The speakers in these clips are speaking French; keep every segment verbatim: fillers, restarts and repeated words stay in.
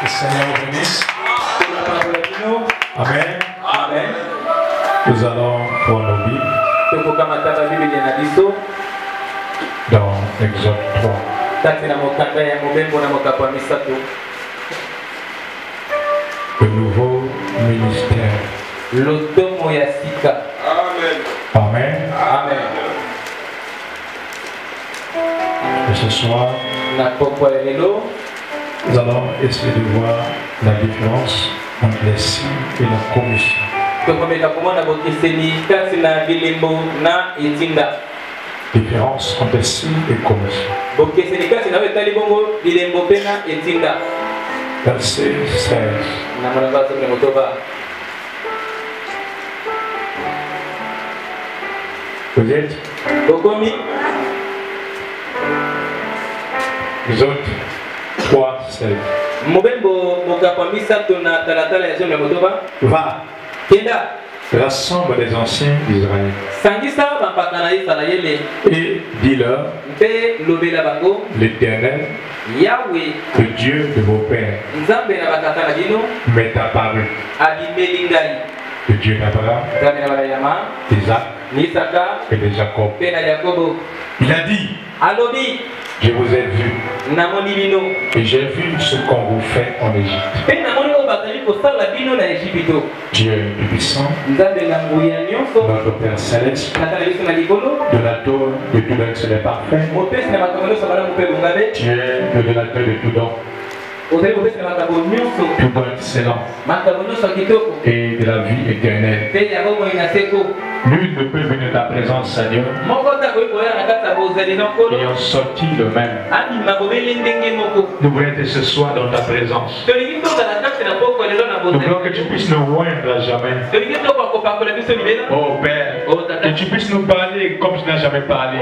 Le Seigneur vous bénisse. Amen. Amen. Nous allons prendre nos Bibles dans Exode trois. Le nouveau ministère. Amen. Amen. Amen. Et ce soir, nous allons essayer de voir la différence entre les signes et la commission. Différence entre signe et commission. Verset seize. Vous êtes Exode trois seize. Va, rassemble les anciens d'Israël et dis-leur, l'Éternel, le Dieu de vos pères, m'est apparu, le Dieu d'Abraham, d'Isaac et de Jacob. Il a dit, je vous ai vu et j'ai vu ce qu'on vous fait en Égypte. Dieu puissant, notre Père céleste, de la tour de tout don, c'est parfait. Dieu, le donateur de tout don, tout don excellent et de la vie éternelle. Nul ne peut venir de ta présence, Seigneur, ayant sorti le même. Nous voulons être ce soir dans ta présence. Nous voulons que tu puisses nous oindre à jamais. Oh Père, que tu puisses nous parler comme tu n'as jamais parlé.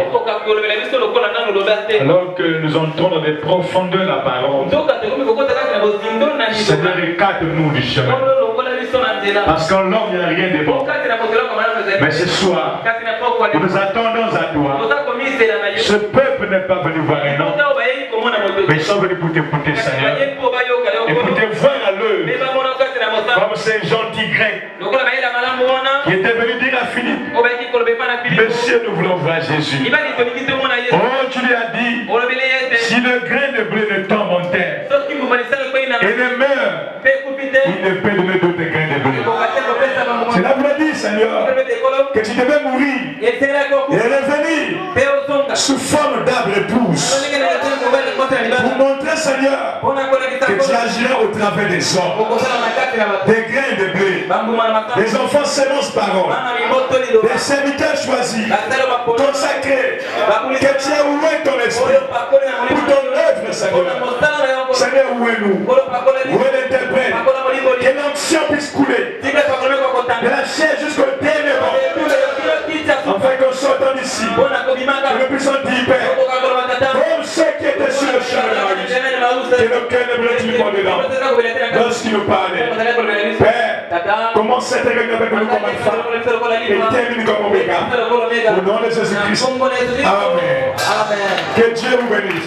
Alors que nous entrons dans les profondeurs de la parole, Seigneur, écarte-nous du chemin. Parce qu'en l'homme, il n'y a rien de bon. Mais ce soir, nous nous attendons à toi. Ce peuple n'est pas venu voir un homme, mais ils sont venus pour t'écouter, Seigneur. Et pour te voir à l'œuvre, comme ces gentils Grecs qui étaient venus dire à Philippe, Monsieur, nous voulons voir Jésus. Oh, tu lui as dit, si le grain de blé ne tombe en terre et ne meurt, il ne peut donner d'autres grains de blé. C'est là que vous l'avez dit, Seigneur, que tu devais mourir et revenir sous forme d'arbre épouse pour montrer, Seigneur, que tu agirais au travers des hommes, des grains de blé, des enfants sémence parole, des serviteurs choisis, consacrés, que tu as oué ton esprit pour ton œuvre, Seigneur. Seigneur, oué-nous, oué l'interprète, que l'onction puisse couler de la chair jusqu'au dernier vent, afin qu'en sortant d'ici, que nous puissions dire, Père, comme ceux qui étaient sur le chemin de la vie, que nos cœurs ne brûlent pas dedans, lorsqu'il nous parlait. Père, commence cette réunion avec nous comme alpha et termine comme oméga. Au nom de Jésus-Christ. Amen. Que Dieu vous bénisse.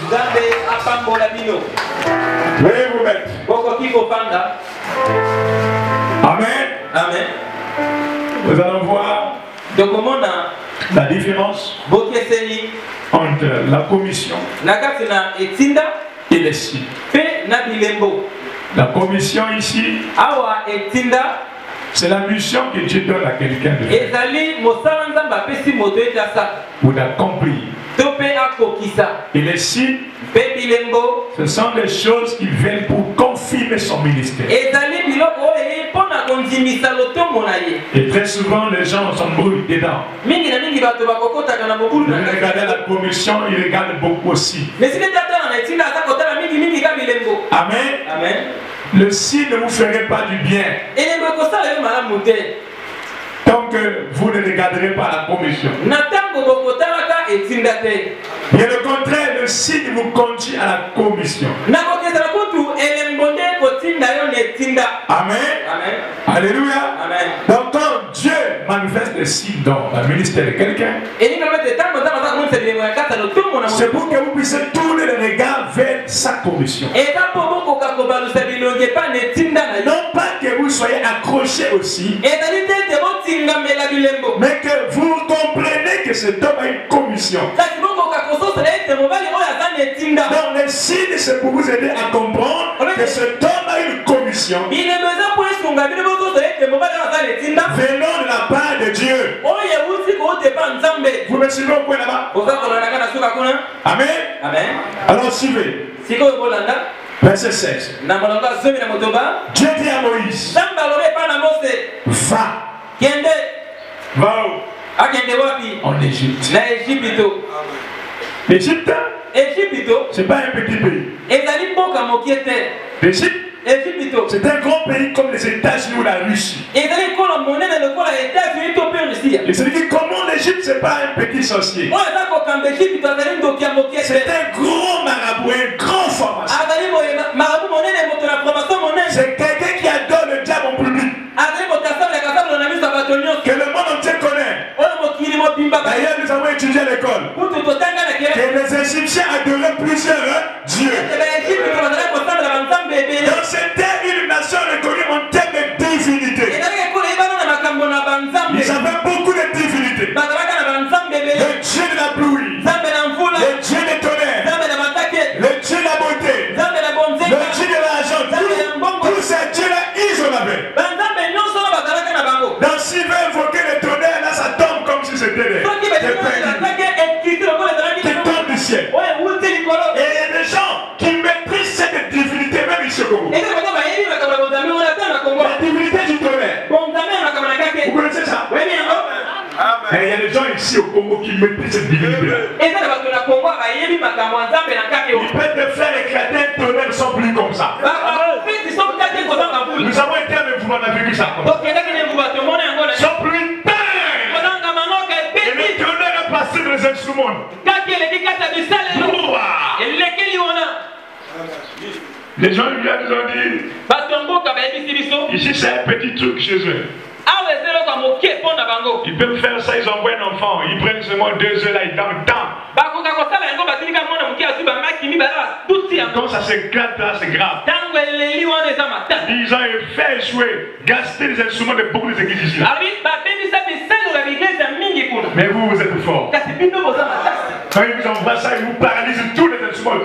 Veuillez vous mettre. Amen. Amen. Nous allons voir la différence entre la commission et les signes. La commission ici, c'est la mission que Dieu donne à quelqu'un de faire ou d'accomplir. Et les signes, ce sont des choses qui viennent pour confirmer son ministère. Et très souvent, les gens s'embrouillent dedans. Regardez la commission, ils regardent beaucoup aussi. Amen. Amen. Le signe ne vous ferait pas du bien tant que vous ne regarderez pas la commission. Bien au contraire, le signe vous conduit à la commission. Amen. Amen. Alléluia. Amen. Donc quand Dieu manifeste le signe dans le ministère de quelqu'un, c'est pour que vous puissiez tourner le regard vers sa commission. Non pas que vous soyez accrochés aussi, mais que vous comprenez que cet homme a une commission. Donc les signes, c'est pour vous aider à comprendre que cet homme a une commission venant de la part de Dieu. Vous me suivez au point là-bas? Amen. Amen. Alors suivez. Verset seize. Dieu dit à Moïse, va. Va où? En Égypte. L'Égypte, c'est pas un petit pays. L'Égypte, c'est un grand pays comme les États-Unis ou la Russie. Et c'est-à-dire que comment l'Égypte, c'est pas un petit sorcier. C'est un gros marabout, un grand pharmacien. C'est quelqu'un qui adore le diable en public. Que le monde entier connaît. D'ailleurs, nous avons étudié à l'école que les Égyptiens adoraient plusieurs dieux. Donc c'était une nation reconnue en termes de divinité. Ils avaient beaucoup de divinités. Le dieu de la pluie, le dieu des tonnerres, le dieu de la beauté, le dieu de l'argent. Tous ces dieux-là, ils en avaient. Donc s'il veut invoquer le tonnerre, là ça tombe comme si c'était des qui tombent du ciel. Et il y a des gens qui maîtrisent cette divinité, même ici au Congo. La divinité du tonnerre. Vous connaissez ça? Et il y a des gens ici au Congo qui maîtrisent cette divinité. Ils peuvent te faire éclater un tonnerre sans plus comme ça. Nous avons été à un mouvement d'Afrique, ça. Sans plus. Et le tonnerre a passé dans les instruments. Les gens viennent nous ont dit, ici c'est un petit truc chez eux. Ils peuvent faire ça, ils envoient un enfant, ils prennent seulement deux heures là, ils donnent le temps. Quand ça s'éclate là, c'est grave. Ils ont fait échouer, gaspiller les instruments de beaucoup des églises ici. Mais vous, vous êtes forts. Quand ils vous envoient ça, ils vous paralysent tous les instruments.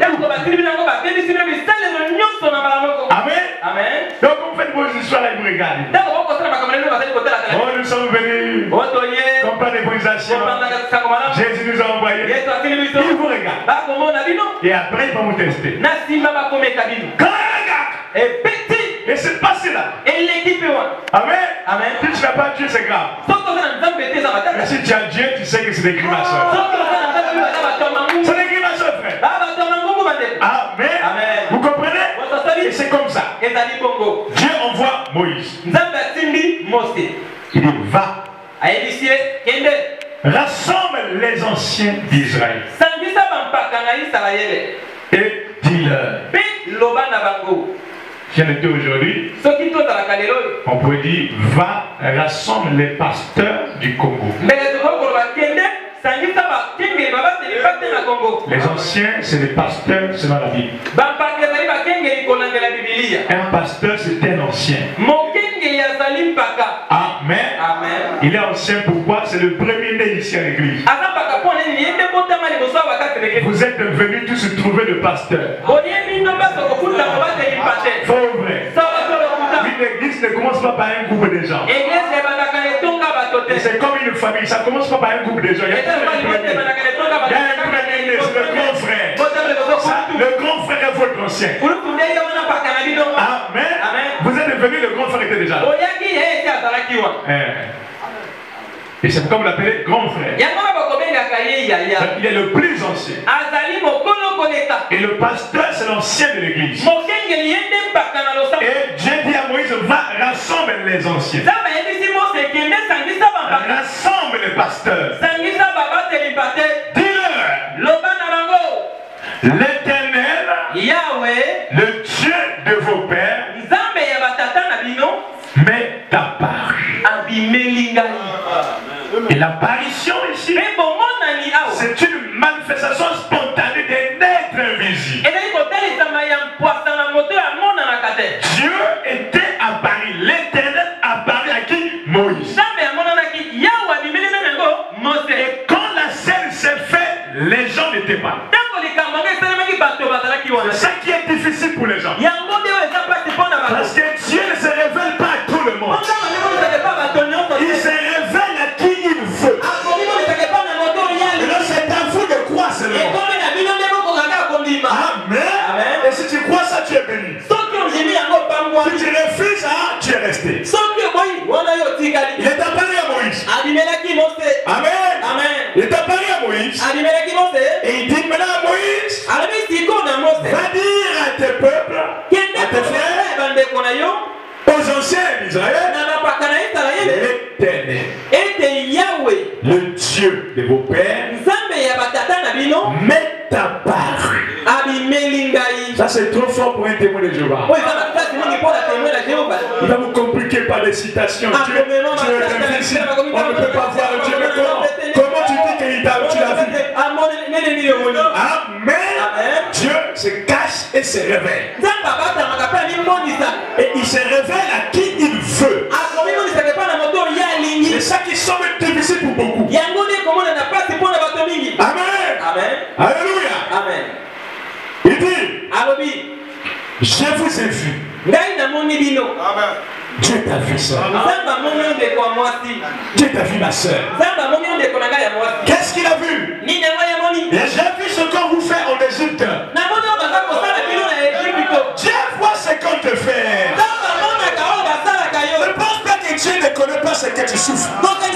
Amen. Amen. Donc vous faites vos histoires là, ils vous regardent. Oh, nous sommes venus comme plan d'improvisation. Jésus nous a envoyés. Il vous regarde. Et après, il va vous tester. Et c'est passé là. Amen. Amen. Si tu n'as pas Dieu, c'est grave. Mais si tu as Dieu, tu sais que c'est des grimaçeurs. C'est des grimaçeurs, frère. Amen. Amen. Vous comprenez? Et c'est comme ça. Dieu envoie Moïse. Il dit, va. Rassemble les anciens d'Israël. Et dis-leur. Si on était aujourd'hui, on pourrait dire, va rassemble les pasteurs du Congo. Les anciens, c'est les pasteurs selon la Bible. Un pasteur, c'est un ancien. Amen. Amen. Il est ancien, pourquoi? C'est le premier né ici à l'église. Vous êtes venus tous se trouver le pasteur. Faux ou vrai? L'église ne commence pas par un groupe de gens. C'est comme une famille, ça ne commence pas par un groupe de gens. Il y a un premier né, c'est le grand frère. Ça, le grand frère est votre ancien. Amen. Vous êtes devenu, le grand frère était déjà là. Et c'est pourquoi vous l'appelez grand frère. Il est le plus ancien. Et le pasteur, c'est l'ancien de l'église. Et Dieu dit à Moïse, va, rassemble les anciens. Rassemble les pasteurs. Dis-leur, l'Éternel, le Dieu de vos pères, m'est apparu. Et l'apparition ici, c'est une manifestation spontanée d'un être invisible. Et si tu crois ça, tu es béni. Si tu refuses ça, tu es resté. Il est apparu à Moïse. Amen. Amen. Il est apparu à Moïse. Et il dit maintenant à Moïse, va dire à tes peuples, à tes frères, aux anciens d'Israël, l'Éternel, le Dieu de vos pères, m'est apparu. Ça c'est trop fort pour un témoin de Jéhovah. Il va vous compliquer par des citations. Dieu, Dieu est difficile. On ne peut pas voir Dieu. Mais comment, comment tu dis qu'il t'a tu l'as vu? Amen. Dieu se cache et se révèle. Et il se révèle à qui il veut. C'est ça qui semble difficile pour beaucoup. Amen. Amen. Alléluia. Amen. Il dit, je vous ai vu. Amen. Dieu t'a vu, soeur. Dieu t'a vu, ma soeur. Qu'est-ce qu'il a vu? Et j'ai vu ce qu'on vous fait en Égypte. Dieu voit ce qu'on te fait. Ne pense pas que Dieu ne connaît pas ce que tu souffres.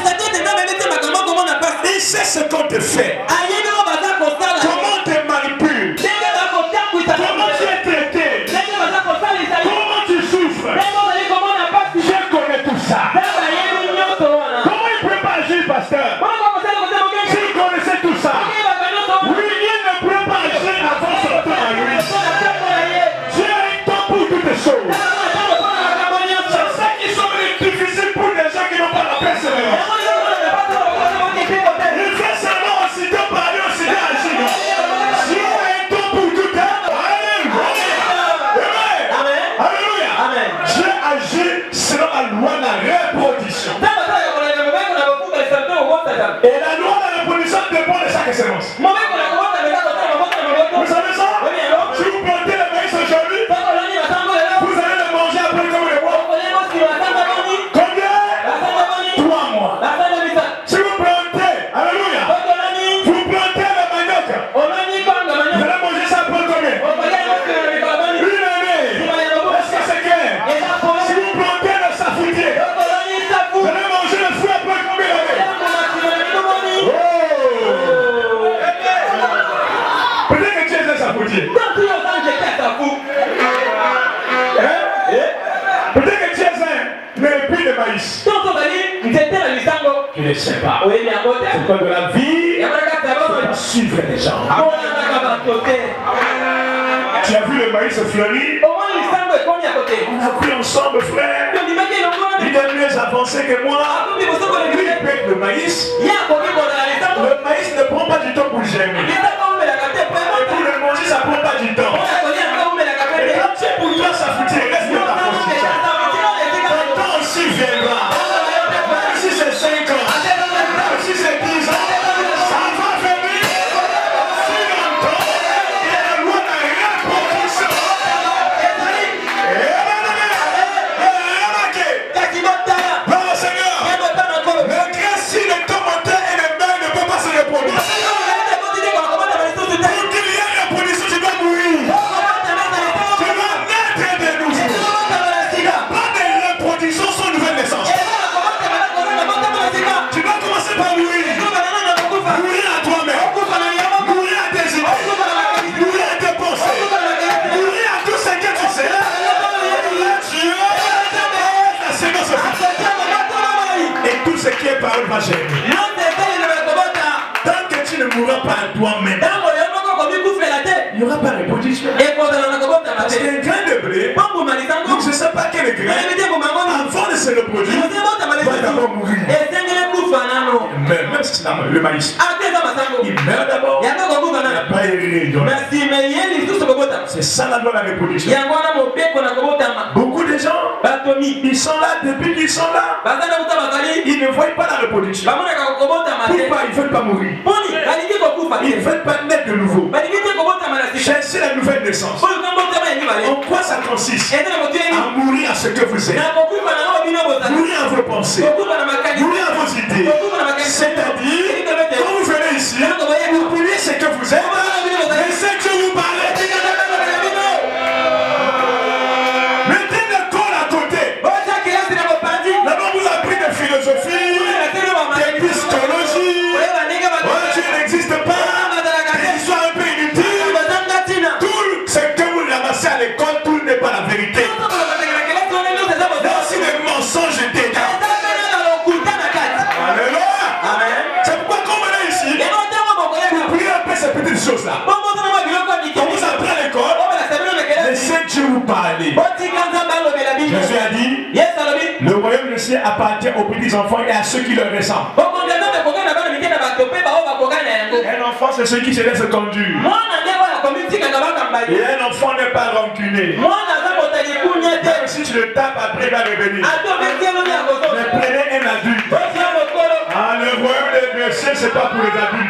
Il sait ce qu'on te fait. Comment on te manipule. Comment tu es traité. Comment tu souffres. Je connais tout ça. Comment il ne peut pas agir, pasteur? S'il connaissait tout ça, lui, il ne pourrait pas agir avant son temps à lui. Dieu a un temps pour toutes les choses. C'est ça qui semble difficile pour les gens qui n'ont pas la persévérance. Il fait seulement aussitôt parler, aussitôt agir. Dieu a un temps pour tout. Alléluia. Alléluia. Dieu agit selon la loi de la reproduction. Et la loi de la reproduction dépend de chaque sémence. Vous savez ça? Si vous plantez le maïs aujourd'hui, vous allez le manger après comme le bois. Combien? Trois mois. Si vous plantez, alléluia, vous plantez le manioc, vous allez manger ça après combien? Une année. Est-ce que c'est clair? Si vous plantez le safoutier, vous allez manger le fruit après combien d'années? Peut-être que tu es un safoutier. Hein? Peut-être que tu es un épi de maïs. Tu ne sais pas. C'est quoi de la vie? Il faut pas suivre les gens. Tu as vu le maïs fleurir? On a pris ensemble, frère. Il est mieux avancé que moi. Lui, il pète le maïs. Le maïs ne prend pas du temps pour germer. Et pour le manger, ça ne prend pas du temps. Et quand tu es pour toi, ça fout, reste de ta position. Le temps aussi viendra. Même si c'est cinq ans, même si c'est dix ans, ça va venir. Si longtemps, il y a la loi de la reproduction. Oh Seigneur, le grain si le commentaire et le bain ne peut pas se reproduire. Pour qu'il y ait reproduction, tu dois mourir. Tu dois naître de nouveau. Il n'y a pas de reproduction sans nouvelle naissance. Tu dois commencer par mourir. Mourir à toi-même. Mourir à tes idées. Mourir à tes pensées. Mourir à tout ce que tu sais. Dieu, la sémence est finie. Et tout ce qui est parole va germer. Tant que tu ne mourras pas à toi-même, il n'y aura pas de reproduction. Parce qu'un grain de blé, donc je ne sais pas quel grain, avant de se reproduire, va d'abord mourir. Mais même si c'est le maïs, il meurt d'abord. Il n'y a pas de. C'est ça la loi de la reproduction. Beaucoup de gens, ils sont là depuis qu'ils sont là. Ils ne voient pas la reproduction. Pourquoi ils ne veulent pas mourir? Ils ne veulent pas naître de nouveau. Cherchez la nouvelle naissance. En quoi ça consiste? À mourir à ce que vous êtes. Mourir à vos pensées. Mourir à vos idées. C'est-à-dire, quand vous venez ici, oubliez ce que vous êtes. Laissez Dieu vous parler. à l'école, tout n'est pas la vérité. Il y a aussi des mensonges dedans. Alléluia. C'est pourquoi quand on est ici, pour prier un peu ces petites choses-là. Quand vous entrez à l'école, laissez Dieu vous parler. Jésus a dit, le royaume de ciel appartient aux petits enfants et à ceux qui leur ressemblent. Un enfant, c'est celui qui se laisse conduire. Et un enfant n'est pas rancunier. Même si tu le tapes, après il va revenir. Mais prenez un adulte. Ah, le royaume des cieux, c'est pas pour les adultes.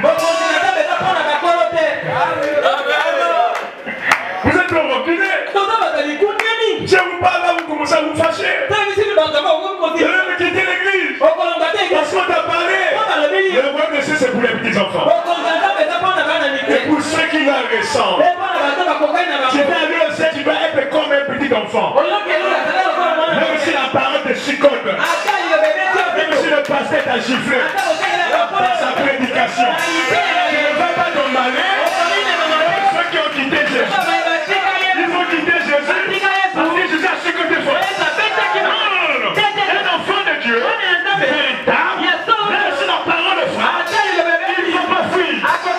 Vous êtes rancunier. Je vous parle là, vous commencez à vous fâcher. Vous allez me quitter l'église. Parce qu'on t'a parlé. Le royaume des cieux, c'est pour les petits enfants. Et pour ceux qui leur ressemblent. Tu vas aller au ciel, tu vas être comme un petit enfant. Même si la parole te chicote. Même si le pasteur t'a giflé. Par sa prédication. Tu ne vas pas t'emballer. Ceux qui ont quitté Jésus. Ils ont quitté Jésus. Parce que Jésus a chicoté fort. Non, non, non, non. Un enfant de Dieu. Véritable. Même si la parole est frappe. Il ne faut pas fuir.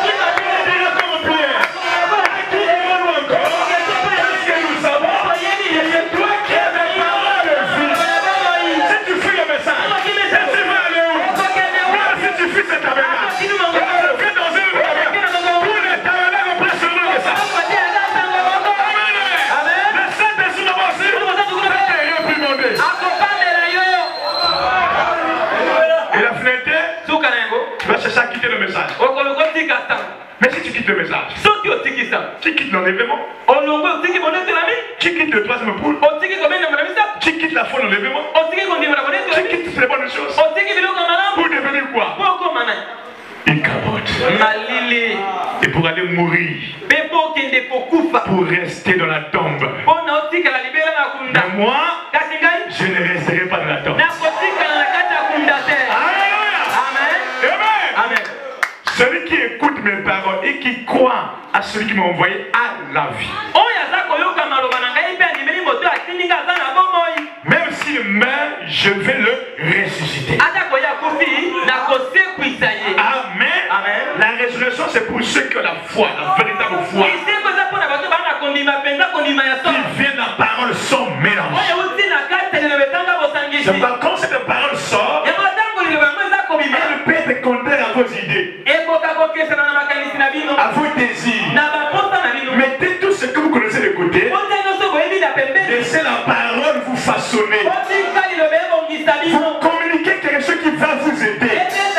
Tu vas chercher à quitter le message. Mais si tu quittes le message, tu quittes l'enlèvement, tu quittes le troisième poule, tu quittes la foi d'enlèvement, tu quittes les bonnes choses pour devenir quoi? Une capote. Et pour aller mourir, pour rester dans la tombe. Mais moi, je ne resterai pas dans la tombe. Amen. Celui qui écoute mes paroles et qui croit à celui qui m'a envoyé a la vie. Même s'il meurt, je vais le ressusciter. Amen. Amen. La résurrection, c'est pour ceux qui ont la foi, la véritable foi. Qui viennent la parole sans mélange. C'est pas quand cette parole sort, elle peut être contraire à vos idées, à vos désirs. Mettez tout ce que vous connaissez de côté. Laissez la parole vous façonner. Vous communiquez quelque chose qui va vous aider.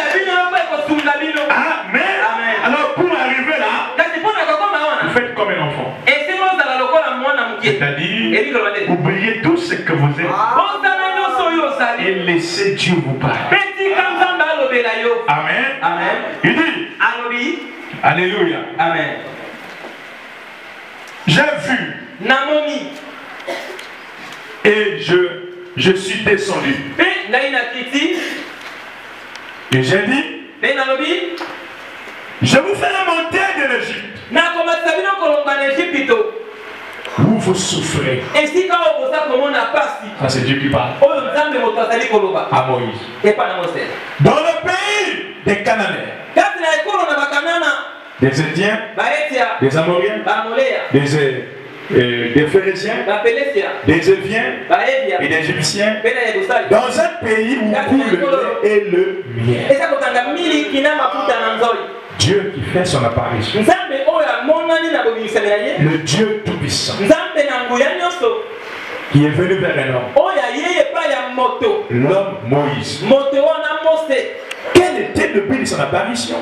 Amen. Alors pour arriver là, vous faites comme un enfant. C'est-à-dire, oubliez tout ce que vous êtes et laissez Dieu vous parler. Amen. Amen. Il dit, alléluia. Amen. J'ai vu et je, je suis descendu. Et j'ai dit, je vous ferai monter de l'Égypte. Où vous souffrez. Ça c'est Dieu qui parle. À Moïse. Dans le pays des Cananéens, des Indiens, des Amoriens, des, euh, des Phéréciens, des Éviens et des Égyptiens, dans un pays où coule le lait et le miel. Dieu qui fait son apparition. Le Dieu Tout-Puissant qui est venu vers un homme. L'homme Moïse. Quel était le but de son apparition?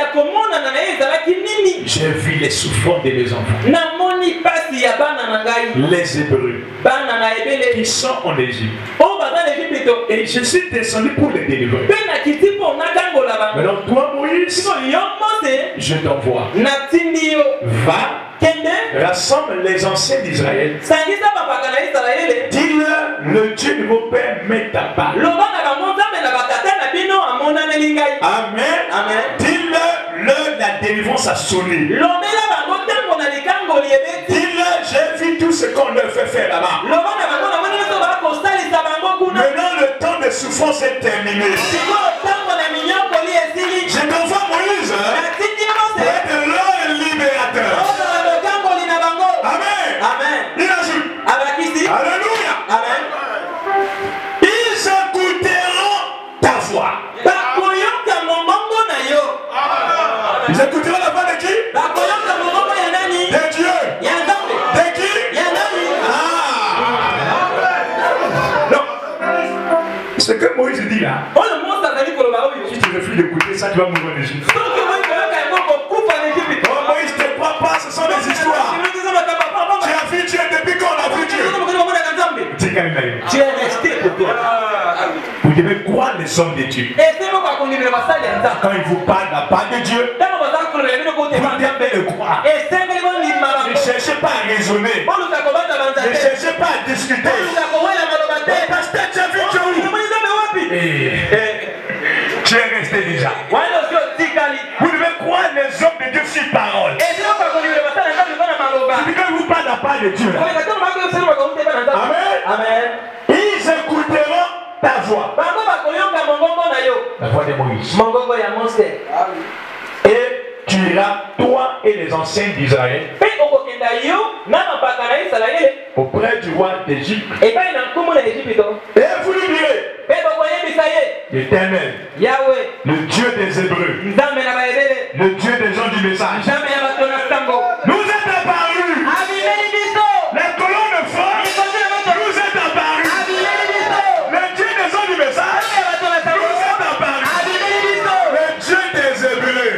J'ai vu les souffrances de mes enfants. Les Hébreux qui sont en Égypte. Et je suis descendu pour les délivrer. Maintenant toi Moïse, je t'envoie. Va, rassemble les anciens d'Israël. Dis-leur, le Dieu de vos pères m'est apparu. Amen. Amen. Dis-leur, la délivrance a sonné. Dis-leur, j'ai vu tout ce qu'on leur fait faire là-bas. Maintenant, le temps de souffrance est terminé. Je t'envoie Moïse pour être leur libérateur. Amen. Amen. Il ajoute. Alléluia. Amen. Ils écouteront ta voix. Ils écouteront la voix de qui? De Dieu. De qui? Ah. Non. Ce que Moïse dit là, si tu refuses d'écouter ça, tu vas mourir en Égypte. Oh Moïse, ne crois pas, ce sont des histoires. Tu as vu Dieu depuis qu'on a vu Dieu. Tu es resté pour toi. Vous devez croire les hommes de Dieu. Quand ils vous parlent la part de Dieu, vous devez le croire. Ne cherchez pas à raisonner. Ne cherchez pas à discuter. Parce que tu as vu Dieu où? Tu es resté déjà. Vous devez croire les hommes de Dieu sur parole. Si quelqu'un vous parle la part de Dieu. Amen. Amen. Ils écouteront ta voix. La voix de Moïse. Et tu iras, toi et les anciens d'Israël, auprès du roi d'Égypte. Et vous lui direz, l'Éternel, le Dieu des Hébreux, le Dieu des gens du message, nous est apparu. La colonne de feu nous est apparu. Le Dieu des gens du message nous est apparu. Le Dieu des Hébreux.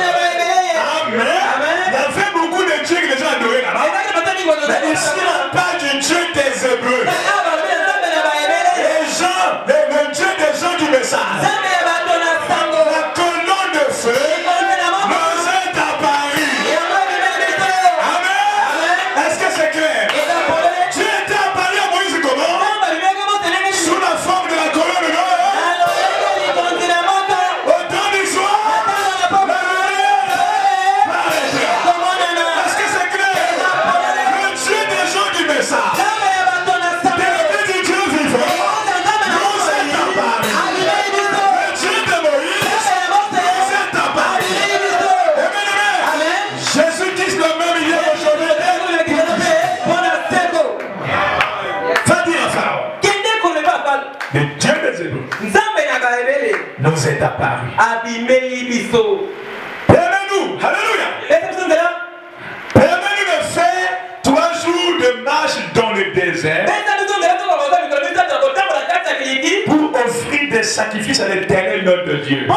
Amen. Il y avait beaucoup de dieux que les gens adoraient là-bas. Mais ici, on parle du Dieu des Hébreux. Les gens, le, le Dieu des gens du message. La colonne de feu nous est apparue. Amen. Est-ce que c'est clair? Dieu était apparu à Moïse comment? Sous la forme de la colonne de feu. Au temps du soir, la lumière paraîtra. Est-ce que c'est clair? Le Dieu des gens du message. Depuis du Dieu vivant, nous est apparu. Le Dieu de Moïse nous est apparu. Amen. Jésus-Christ le même hier aujourd'hui. Va dire à Pharaon. Le Dieu des Hébreux nous est apparu. Permets-nous, alléluia. Permets-nous de faire trois jours de marche dans le désert pour offrir des sacrifices à l'Éternel notre Dieu.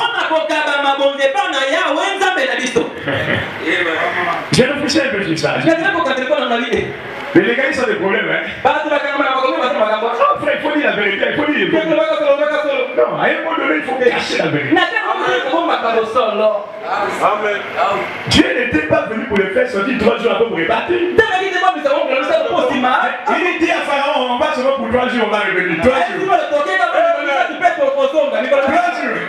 J'ai réfléchi un peu sur ça. Les légalistes ont des problèmes, hein? Oh, frère, il faut dire la vérité, il faut dire. Non, à un moment donné, il faut cacher la vérité. Amen. Dieu n'était pas venu pour les faire sortir trois jours après pour les battre. Il dit à Pharaon, on va seulement pour trois jours, on va revenir. Trois jours. Trois jours.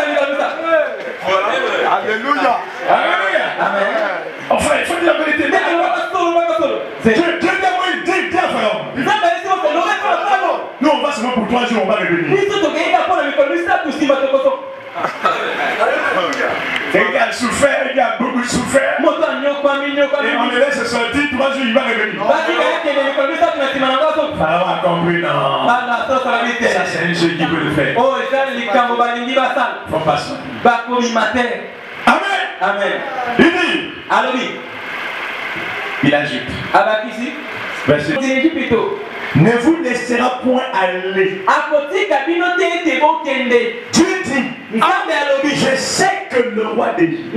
Alléluia. Alléluia. Enfin, il faut dire la vérité. Dieu dit à Pharaon. Nous, on va seulement pour trois jours, on va revenir. Et il a souffert, il a beaucoup souffert. Et on le laisse sortir, trois jours, il va revenir. Pharaon a compris, non. Ça, c'est un jeu qui peut le faire. Faut pas ça. Amen. Amen. Il dit. Il ajoute. Verset. Ne vous laissera point aller. Dieu dit, je sais que le roi d'Égypte,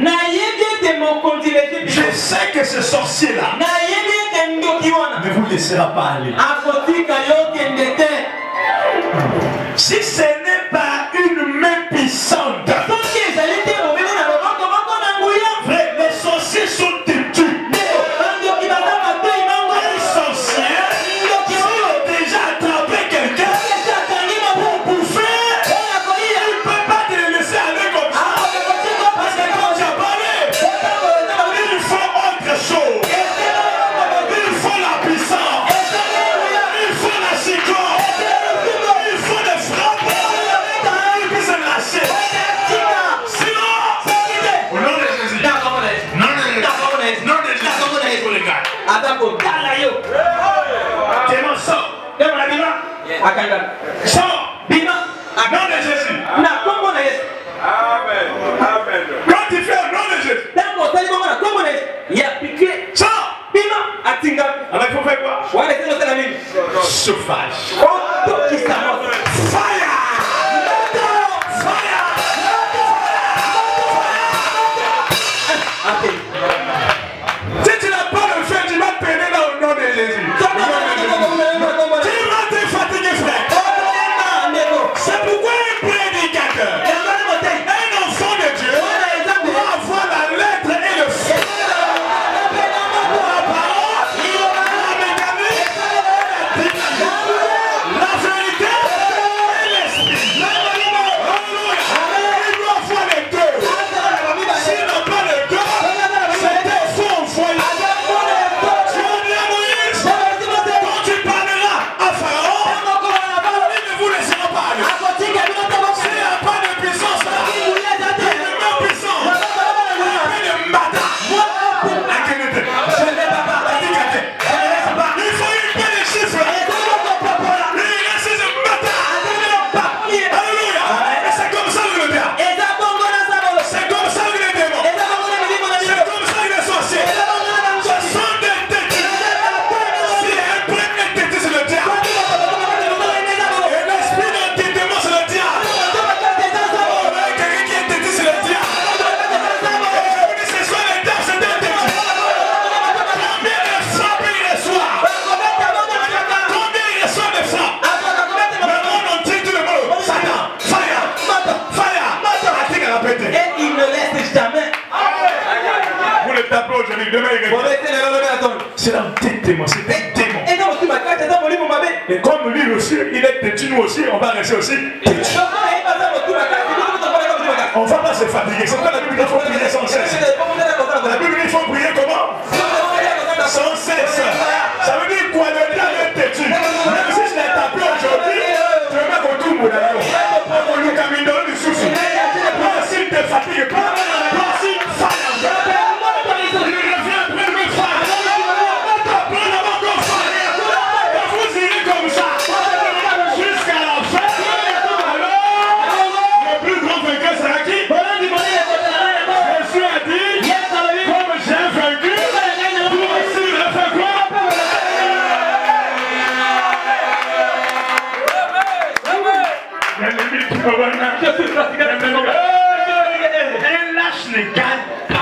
je sais que ce sorcier-là ne vous laissera pas aller. Si ce n'est pas une main puissante, frère, les sorciers sont têtus. Les sorciers qui ont déjà attrapé quelqu'un pour bouffer, il ne peut pas te laisser aller comme ça. Parce que quand tu as parlé, il faut autre chose. Il faut la puissance. Sors. Bima. Au nom de Jésus. Na kombo na Yesu. Amen. Amen. Quand tu fais au nom de Jésus. Tango tali bongo na kombo na Yesu. Ya piqué. Sors. Bima. Atinga. Alors il faut faire quoi? Wale tena tena nini? Chauffage. Oto kisamo. Fire. Fire. Okay. Si tu n'as pas le feu, tu vas te périr dans le nom de Jésus. Tu vas te fatiguer, frère. C'est pourquoi un prédicateur, un enfant de Dieu, doit avoir la lettre et le feu. La parole, la mécanique, la vérité et l'esprit. Alléluia. Il doit avoir les deux. S'il n'a pas les deux, c'est un faux envoyé. Tu as dit à Moïse, quand tu parleras à Pharaon, il ne vous laissera pas aller. S'il n'y a pas de puissance là, il y a de même puissance. Il y a de matin. Il faut une paix de chiffres. Il reste ce matin. Alléluia. Et c'est comme ça que le diable. C'est comme ça que les démons. C'est comme ça que les sorciers. Ce sont des têtes. Si un prêtre est têté, c'est le diable. Et l'esprit d'un tétément, c'est le diable. Quelqu'un qui est têté, c'est le diable. Et je vous dis, ce sont les diables, c'est des têtes. Combien de frappes il reçoit? Combien il reçoit de frappes? Le monde entier, tout le monde. Satan, fire, fire. Attaque à la pété. Et il ne laisse jamais. Vous le tapez aujourd'hui, demain il revient. C'est un tétément, c'est un démon. Et dans le tout ma carte, dans mon livre, mon bébé. Et comme lui aussi, il est têtu, nous aussi, on va rester aussi têtu. On ne va pas se fatiguer. C'est pas la Bible qu'il faut prier sans cesse. La Bible dit qu'il faut prier comment? Sans cesse. Ça veut dire quoi? Le diable est têtu. Même si je l'ai tapé aujourd'hui, je vais mettre au tout mon avion. On lui camine dans le sous. Toi aussi, ne te fatigue pas. Toi aussi, fire. Il revient après le fire. Prends d'abord comme fire. Et vous irez comme ça. Jusqu'à la fin. Alors, le plus grand vainqueur sera qui? Jésus a dit, comme j'ai vaincu, vous aussi le faites quoi? L'ennemi qui me voit là. Un lâche ne gagne pas.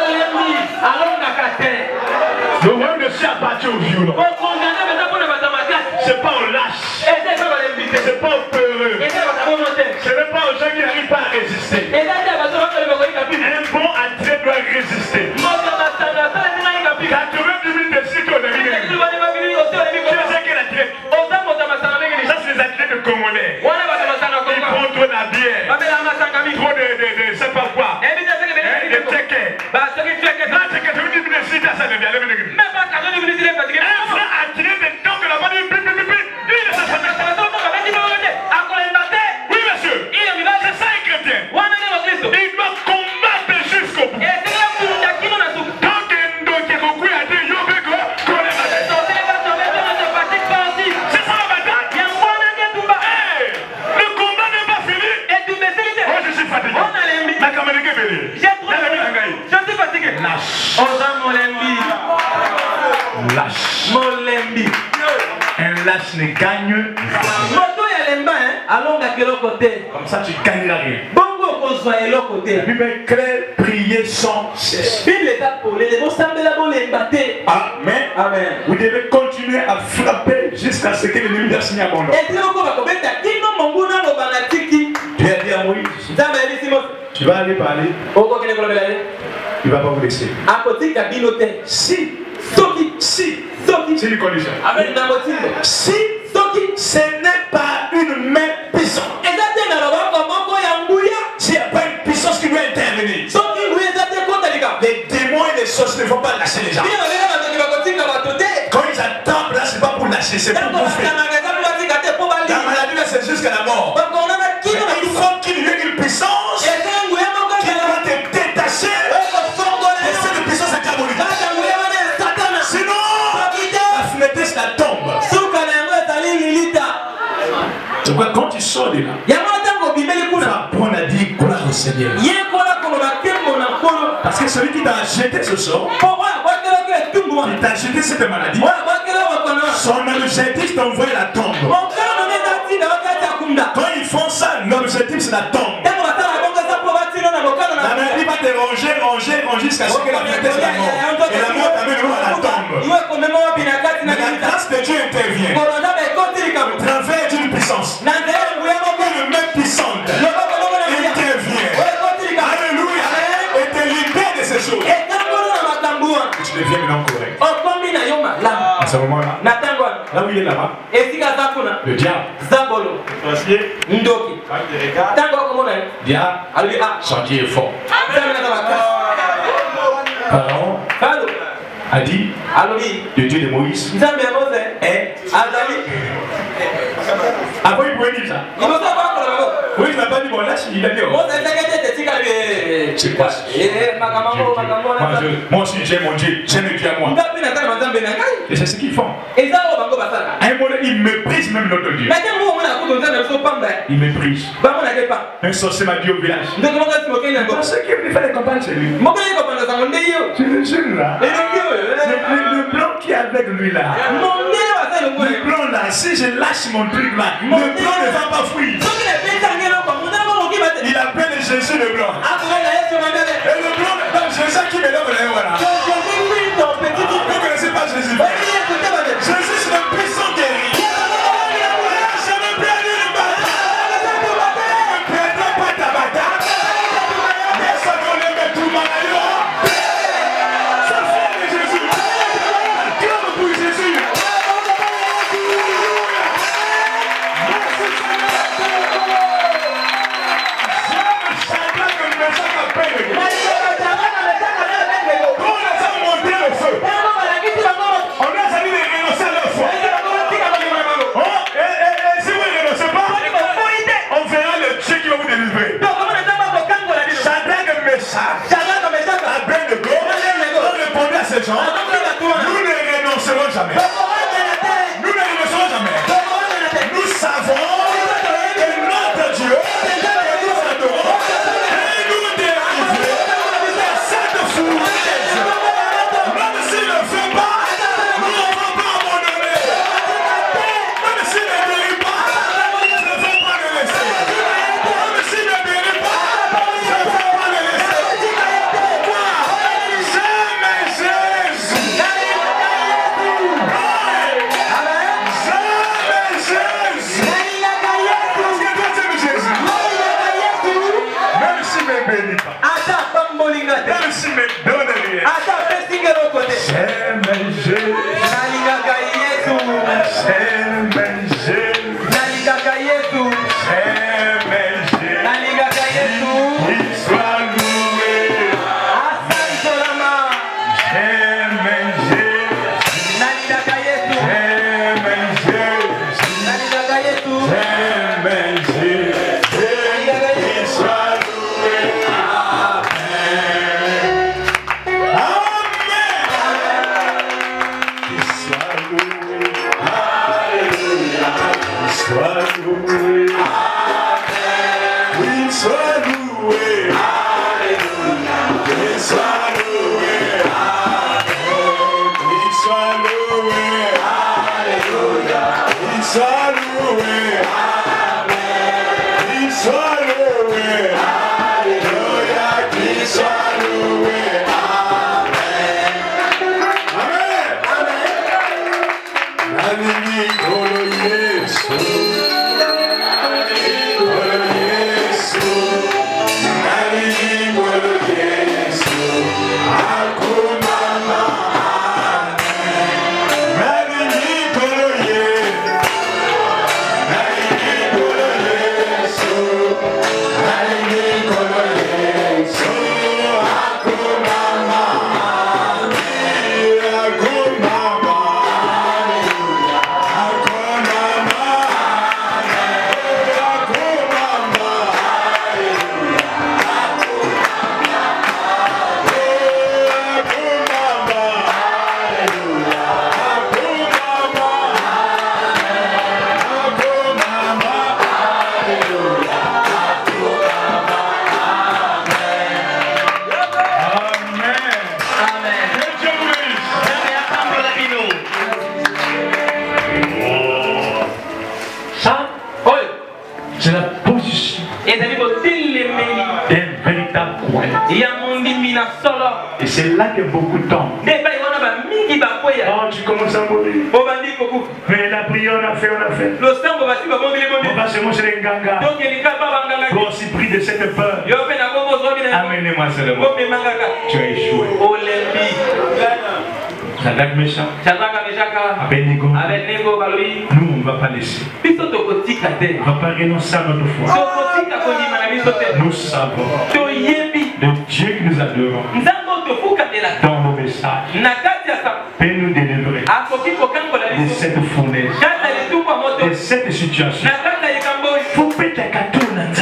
Le royaume de Dieu appartient aux violents. C'est pas aux lâches. C'est pas aux peureux. Ce n'est pas aux gens qui n'arrivent pas à résister. Un bon athlète doit résister. quatre-vingt-dix mille de sites au début. Tu sais quel athlète? Ça, c'est les athlètes de Congolais. Ils prennent trop de la bière. Trop de, de, de, je sais pas quoi. De tcheckers. Là, c'est quatre-vingt-dix mille de sites à ça devient. Un frère athlète de temps que la main dit bip bip bip bip. Il est ça. Oui, monsieur. C'est ça un chrétien. Il doit combattre jusqu'au bout. Tant qu'un dos qui est au cou a dit yo bego, qu'on est malade. C'est ça la bataille. Hey, le combat n'est pas fini. Moi je suis fatigué. La caméra est belle. Je suis fatigué. Lâche. Lâche. Un lâche ne gagne rien. Comme ça tu gagneras rien. La Bible est claire, prier sans cesse. Amen. Amen. Vous devez continuer à frapper jusqu'à ce que l'ennemi a signé à mon nom. Tu as dit à Moïse, tu vas aller parler, il ne va pas vous laisser. Si, si, c'est une condition. Si, ce n'est pas une main puissante. S'il n'y a pas une puissance qui doit intervenir, les démons et les sorciers ne vont pas lâcher les gens. Quand ils attendent là, c'est pas pour lâcher, c'est pour bouffer. La maladie là, c'est jusqu'à la mort. Mais il faut qu'il y ait une puissance qui doit te détacher de cette puissance diabolique. Sinon, la fenêtre la tombe. C'est pourquoi quand tu sors de là, tu vas prendre à dire gloire au Seigneur. Parce que celui qui t'a acheté ce sort, il t'a acheté cette maladie, son objectif c'est d'envoyer la tombe. Quand ils font ça, l'objectif c'est la tombe. La maladie va te ronger, ronger, ronger jusqu'à ce que la vitesse de la mort. Et la mort t'amène à la tombe. Mais la grâce de Dieu intervient. Au travers d'une puissance. Une même puissante. Intervient. Alléluia. Et te libère de ces choses. Tu deviens maintenant correct. À ce moment-là, là où il est là-bas, le diable, diable, chantier est fort. Pharaon a dit, le Dieu de Moïse est. Après il pouvait dire ça. Moïse n'a pas dit bon là, il a dit oh. C'est quoi? Moi aussi j'aime mon Dieu, j'aime le Dieu à moi. Et c'est ce qu'ils font. À un moment ils méprisent même notre Dieu. Ils méprisent. Un sorcier m'a dit au village. C'est qui est venu faire les campagnes, c'est lui. Tu le jures là. Le blanc qui est avec lui là. Le blanc là, si je lâche mon truc là, le blanc ne va pas fuir. Il appelle Jésus le blanc. Et le blanc, non, c'est ça qui me lève là, voilà. Vous ne connaissez pas Jésus. Jésus c'est le puissant guéri. Je ne perdu une bataille. Je ne perdrai pas ta bataille. Mais ça ne lève tout mal. Ça fait de Jésus. Comme pour Jésus. Nous ne renoncerons jamais. Nous ne renoncerons jamais. Nous savons que notre Dieu, que nous adorons, et nous dériver de cette fournaise. Même s'il ne fait pas, nous ne vont pas abandonner. Même s'il ne guérit pas, je ne vais pas le laisser. Même s'il ne guérit pas, je ne vais pas le laisser. Pourquoi? Jamais Jésus. Même s'il me donne rien. J'aime Jésus. J'aime Jésus. J'aime Jésus. Il soit loué. J'aime Jésus. J'aime Jésus. Il soit loué. Sois loué, oui, sois loué, alléluia, oui, sois loué, oui, sois loué, alléluia, oui, sois loué, oui, sois loué, alléluia, oui, sois loué, amen, amen, amen, Akuna d'un véritable croyant. Et c'est là que beaucoup tombent. Oh, tu commences à mourir. Mais la prière, on a fait, on a fait. On va se montrer les ganga. Pour aussi pris de cette peur. Amenez-moi seulement. Tu as échoué. Shadrach, Meshach, Abednego, nous on ne va pas laisser. On ne va pas renoncer à notre foi. Nous savons le Dieu que nous adorons dans nos messages peut nous délivrer de cette fournaise, de cette situation. Faut péter un gâteau dans cette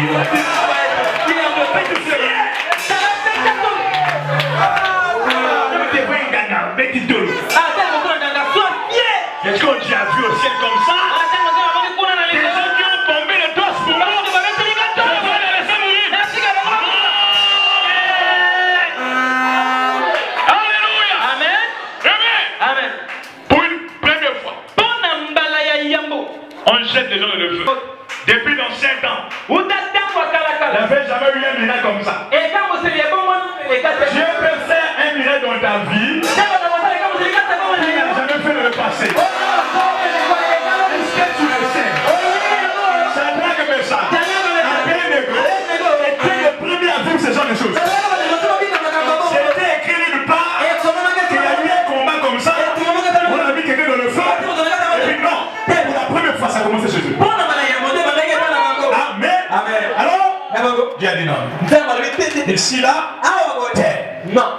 est-ce qu'on a vu au ciel comme ça? Des gens qui ont tombé le dos pour moi. Alléluia. Amen. Amen. Pour une première fois, on jette les gens dans le feu. Depuis dans cinq ans, il n'avait jamais eu un miracle comme ça. Dieu peut faire un miracle dans ta vie. Il n'a jamais fait dans le passé. Est-ce que tu le sais? Shadrach, Meshach, Abednego était le premier à vivre ce genre de choses. C'était écrit nulle part qu'il y a eu un combat comme ça. On a mis quelqu'un dans le feu. Et puis non, pour la première fois, ça a commencé chez eux. Amen. Alors, Dieu a dit non. Ici là, non.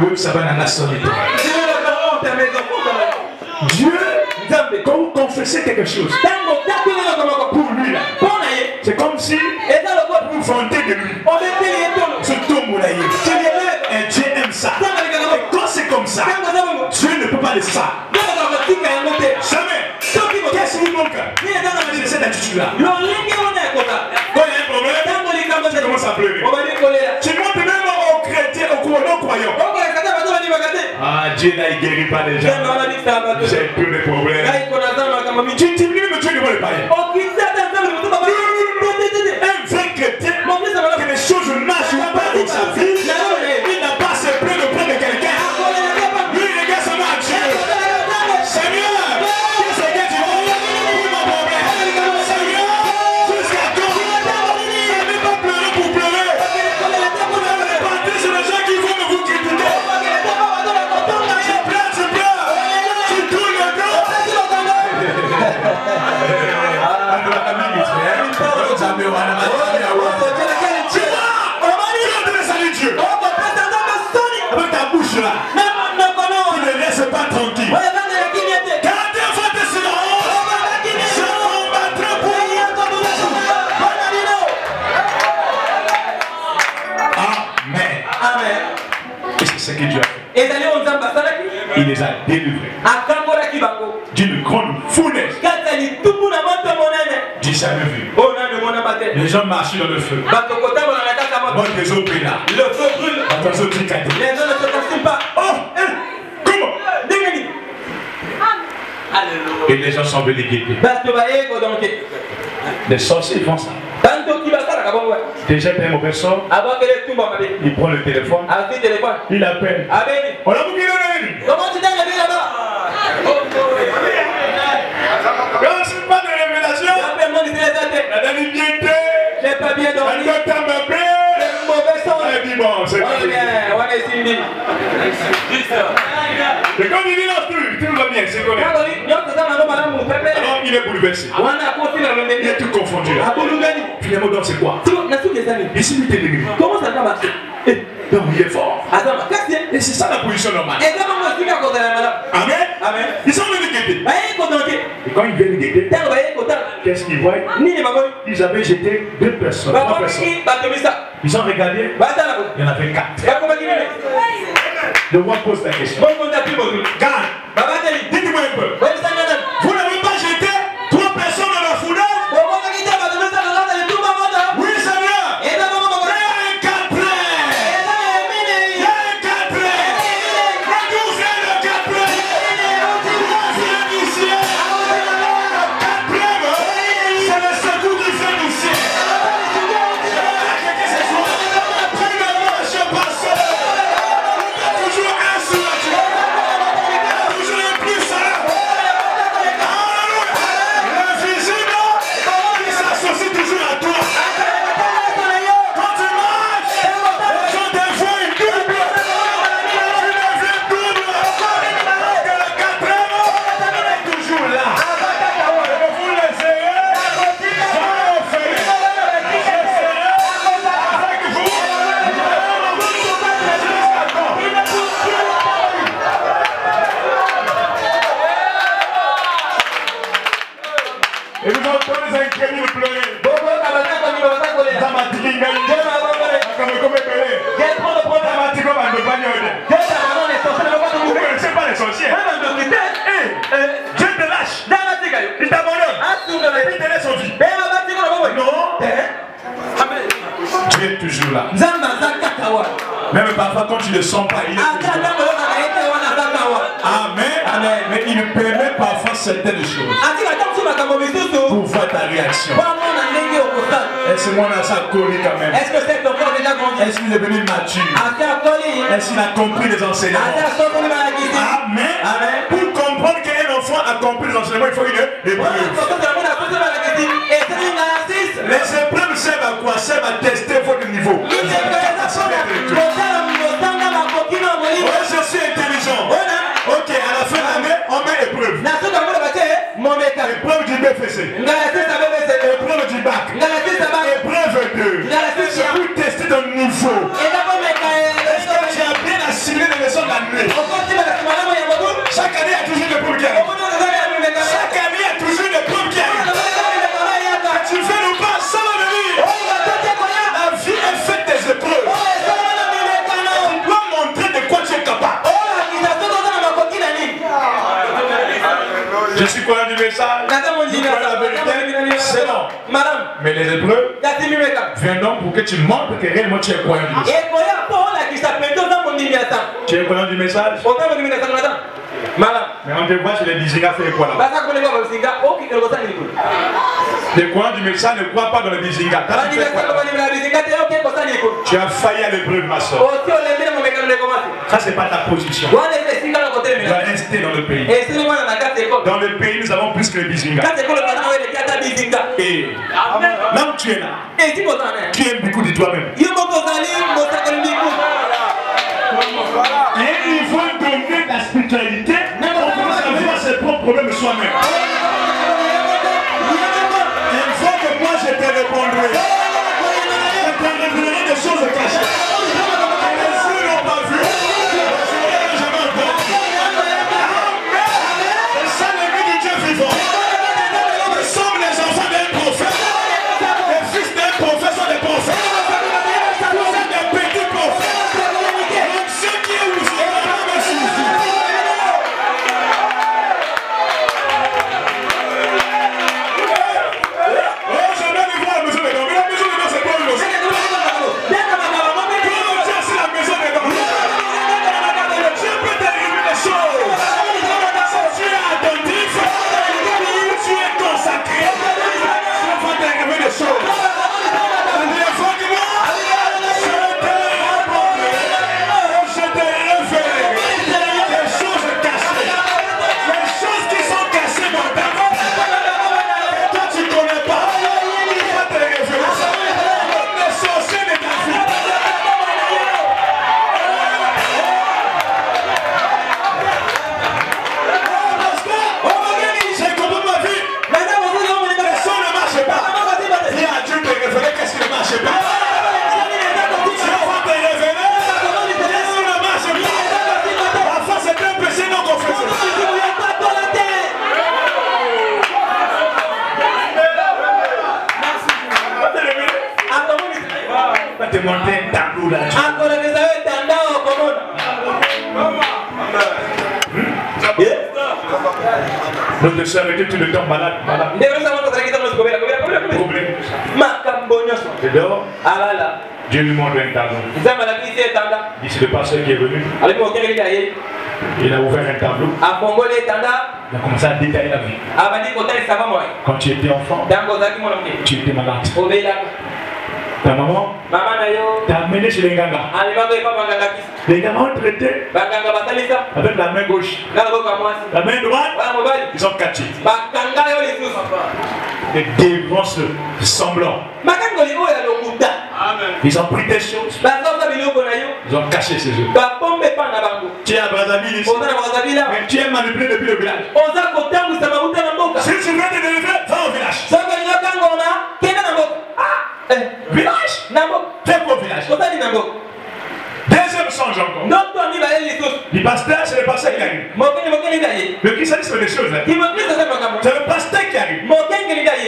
Dieu, quand vous confessez quelque chose, pour lui, c'est comme si vous vantez de lui. Ce tombe là, et Dieu aime ça. Et quand c'est comme ça, Dieu ne peut pas laisser ça. Jamais. Qu'est-ce qui vous manque? C'est cette attitude-là. Quand il y a un problème, tu commences à pleurer. Tu montres même aux chrétiens, aux non-croyants. Ah, Dieu là, il ne guérit pas les gens. J'ai plus de problèmes. Tu diminues même Dieu devant les païens. Un vrai chrétien, que les choses marchent pas dans sa vie, il n'a pas assez plein de près de quelqu'un. Lui, il regarde seulement à Dieu. Seigneur, qu'est-ce que tu veux? Dis mon problème. Seigneur, jusqu'à quand? Ne vais pas pleurer pour pleurer. Vous allez partir sur les gens qui vont me vous critiquer. Je pleure, je pleure. Tu tournes le dos. Avec ta bouche là, tu ne laisses pas tranquille. Gardez votre silence. Je combattrai pour vous. Amen. Amen. Et c'est ce que Dieu a fait. Il les a délivrés d'une grande fournaise. Dis ça me vu. Les gens marchent dans le feu. Bon, les eaux brûlent là. Le feu brûle. Les gens ne se cassent pas. Oh, hein, comment? Et les gens sont venus guider. Les sorciers font ça. Déjà, il y a une personne. Il prend le téléphone. Il appelle. On a bouclé le comment tu t'es réveillé là-bas? Je ne suis pas de révélation. La dame est bien été. J'ai pas bien dormi. Le docteur m'appelle. Le mauvais son. Elle dit bon, c'est pas bien. Et quand il dit non, tout, tout va bien, c'est correct. Alors il est bouleversé. Il est tout confondu là. Finalement, donc c'est quoi? Ici, il est délivré. Comment ça va marcher? Donc il est fort. Et c'est ça la position normale. Amen. Amen. Ils sont venus guetter. Et quand ils viennent guetter, qu'est-ce qu'ils voient? Ils avaient jeté deux personnes, trois personnes. Ils ont regardé. Il y en avait quatre. Le roi pose la question. Garde. Dites-moi un peu. Vous n'avez pas jeté trois personnes dans la fournaise? Oui, Seigneur. Il y a un quatre plein. Il y a un quatre plein. D'où vient le quatre plein? D'où vient du ciel? Le quatre plein, c'est le secours qui vient du ciel. Et nous entendons les incrédules pleurer. Vous ne connaissez pas les sorciers. Dieu te lâche. Il t'abandonne. Il te laisse en vie. Non. Dieu est toujours là. Même parfois quand tu ne le sens pas, il est toujours là. Amen. Amen. Mais il permet parfois certaines choses pour voir ta réaction. Est-ce que mon asa connu quand même? Est-ce que c'est encore déjà grandi? Est-ce qu'il est devenu mature? Est-ce qu'il a compris les enseignements? Amen. Amen. Pour comprendre qu'un enfant a compris les enseignements, il faut une épreuve. Les épreuves servent à quoi? Servent à tester votre niveau. Ouais, je suis intelligent. Ok, à la fin de l'année, on met épreuve. Épreuve du B F C. Épreuve du bac. Épreuve deux. C'est pour tester ton niveau. Est-ce que tu as bien assimilé les leçons de l'année? Chaque année, il y a toujours des épreuves qui arrivent. Chaque année, il y a toujours des épreuves qui arrivent. Tu fais le pas, ça va venir. La vie est faite des épreuves. Tu dois montrer de quoi tu es capable. Je suis croyant du message. Nous croyons la vérité. C'est bon. Mais les épreuves viendront pour que tu montres que réellement tu es croyant du message. Tu es croyant du message? Mais on te voit chez les Bizinga faire quoi là? Les croyants du message ne croient pas dans les Bizinga. Tu as failli à l'épreuve, ma soeur. Ça, c'est pas ta position. Tu dois rester dans le pays. Dans le pays, nous avons plus que les Bizinga. Et là où tu es là, tu aimes beaucoup de toi-même. Et il faut dominer ta spiritualité. On commence à voir ses propres problèmes soi-même. Il faut que moi je te répondrai. Je te révélerai des choses cachées. Les yeux n'ont pas vu. Les oreilles n'ont jamais entendu. C'est ça l'ennemi du Dieu vivant. Nous sommes les enfants d'un prophète. Les fils d'un prophète sont des prophètes. Nous sommes des petits prophètes. Donc ce qui est où c'est la même chose. Te monter un tableau là. Notre soeur était tout le temps malade, malade. Problème. Et dehors, Dieu lui montre un tableau. Ici le pasteur qui est venu, il a ouvert un tableau. Il a commencé à détailler la vie. Quand tu étais enfant, tu étais malade. Ta maman t'a amené chez les Nganga. Les Nganga ont traité avec la main gauche. La main droite, ils ont catché. Des démons semblants. Ils ont pris des choses. Ils ont caché ces yeux. Tu es à Brazzaville ici. Mais tu es manipulé depuis le village. Si tu veux te délivrer, va au village. Village? Fais quoi village? Deuxième songe encore. Le pasteur, c'est le pasteur qui arrive. Le christianisme, c'est des choses. C'est le pasteur qui arrive.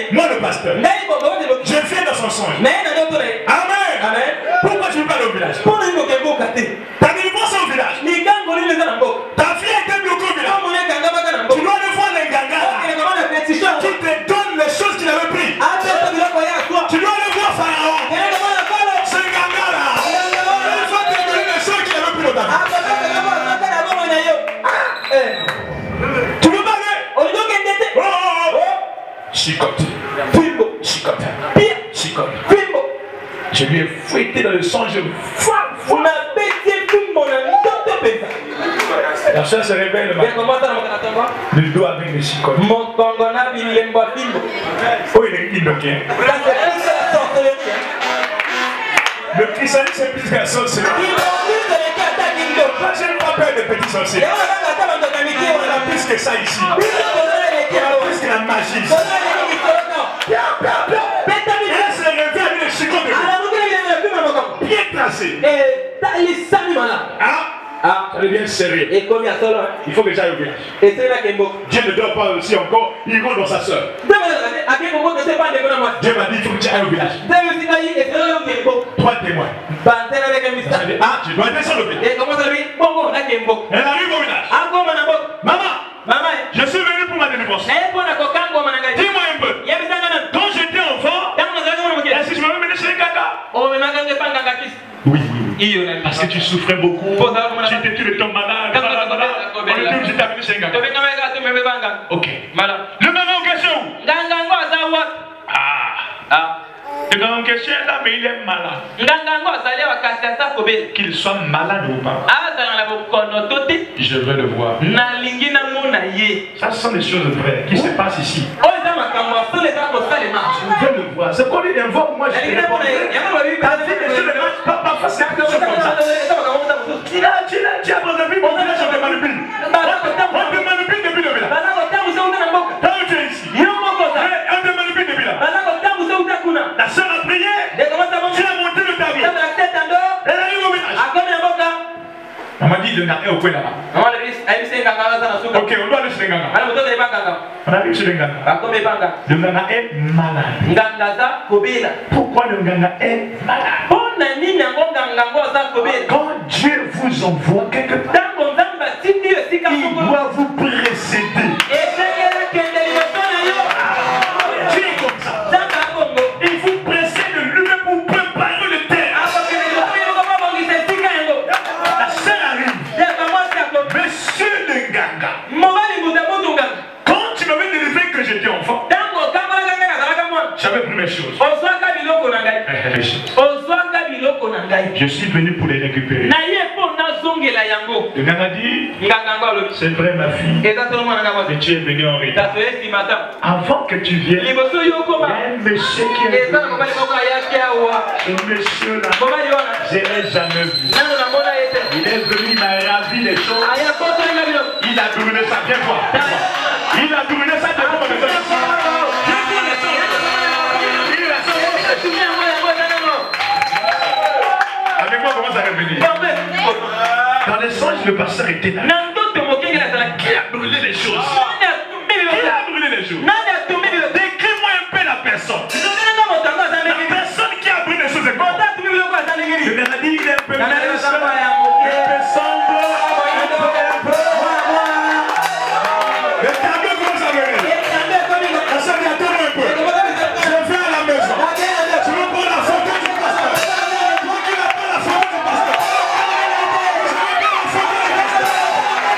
pasteur. Je viens dans son songe. Amen. Amen. Pourquoi tu ne parles au village? Ta délivrance au village. Ta fille a été bloquée au village. Tu dois aller voir les gangas qui te donnent les choses qu'il avait prises. Tu dois aller voir Pharaon. Ce ganga-là, il va te donner les choses qu'il avait prises au départ. Tu veux parler? Oh, oh, oh. Chicote. Chicote. Chicote. Je lui ai fouetté dans le sang, je la chair se réveille le matin. Le dos avec les chicotes. Oh, il est indoqué. Le christianisme c'est plus qu'un sorcier. Moi, je n'ai pas peur des petits sorciers. On a plus que ça ici. On a plus que la magie. Elle se réveille avec les chicotes de pied tracé. Ah, ah, ça devient sérieux. Il faut que j'aille au village. Dieu ne dort pas aussi encore, il rentre dans sa soeur. Dieu m'a dit, il faut que tu ailles au village. Trois témoins. Ah, tu dois descendre au village. Elle arrive au village. Maman, maman, je suis venu pour ma délivrance. Dis-moi un peu. Quand j'étais enfant, est-ce que je me mener chez les gagas? Oui, oui, oui. Parce que tu souffrais beaucoup. Tu étais tu tombes malade. On était obligé de t'amener chez un gaga. Ok. Le gaga en question où? Ah. Ah. Le gaga en question là, mais il est malade. Qu'il soit malade ou pas. Je veux le voir. Ça, ce sont des choses vraies qui se passent ici. Je veux le voir. C'est qu'on lui invoque, moi je te réponds. T'as dit des choses de marche, pas parfois c'est comme ça. Tu l'as, tu l'as, tu as besoin de vivre, on te manipule. On te manipule depuis le village. T'as où tu es ici? On te manipule depuis là. La soeur a prié, tu as monté le tableau. Elle arrive au village. On m'a dit de n'a au coin là-bas. Ok, on doit aller chez les ganga. On arrive chez les ganga. Le ganga est malade. Pourquoi le ganga est malade? Quand Dieu vous envoie quelque temps, il doit vous précéder. Dieu est comme ça. Il vous précède lui-même pour préparer le terrain. La sœur arrive. Monsieur le ganga, quand tu m'avais délivré que j'étais enfant, j'avais pris mes choses. Je suis venu pour les récupérer. Le ganga dit, c'est vrai ma fille, et tu es venu en retard. Avant que tu viennes, il y a un monsieur qui est venu. Ce monsieur là, je ne l'ai jamais vu. Il est venu, il m'a ravi les choses. Il a brûlé ça, viens voir. Il a brûlé ça, viens voir. Avec moi, comment ça va venir? Dans les songes, le pasteur était là. Qui a brûlé les choses? Qui a brûlé les choses? Décris-moi un peu la personne. La personne qui a brûlé les choses est quoi? Le gars a dit, il est un peu mince, un peu sombre, un peu... Le tableau commence à venir. La soeur dit, attends-moi un peu. Je vais à la maison. Tu veux prendre la photo du pasteur? Toi qui vas prendre la photo du pasteur. Tu veux prendre la photo du pasteur?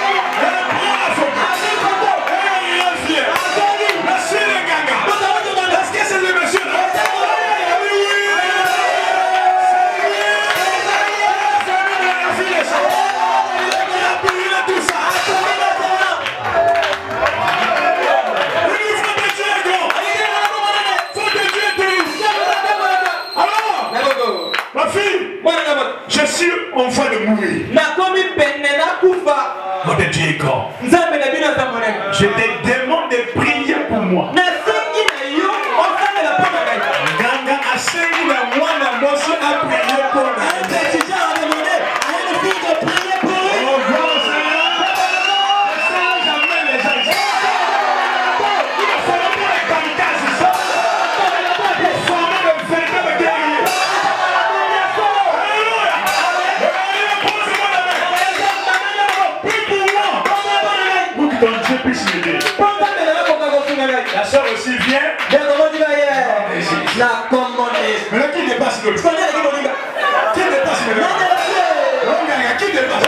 puisse m'aider. La soeur aussi vient. Mais là, qui dépasse l'autre? Qui dépasse l'autre? Qui dépasse?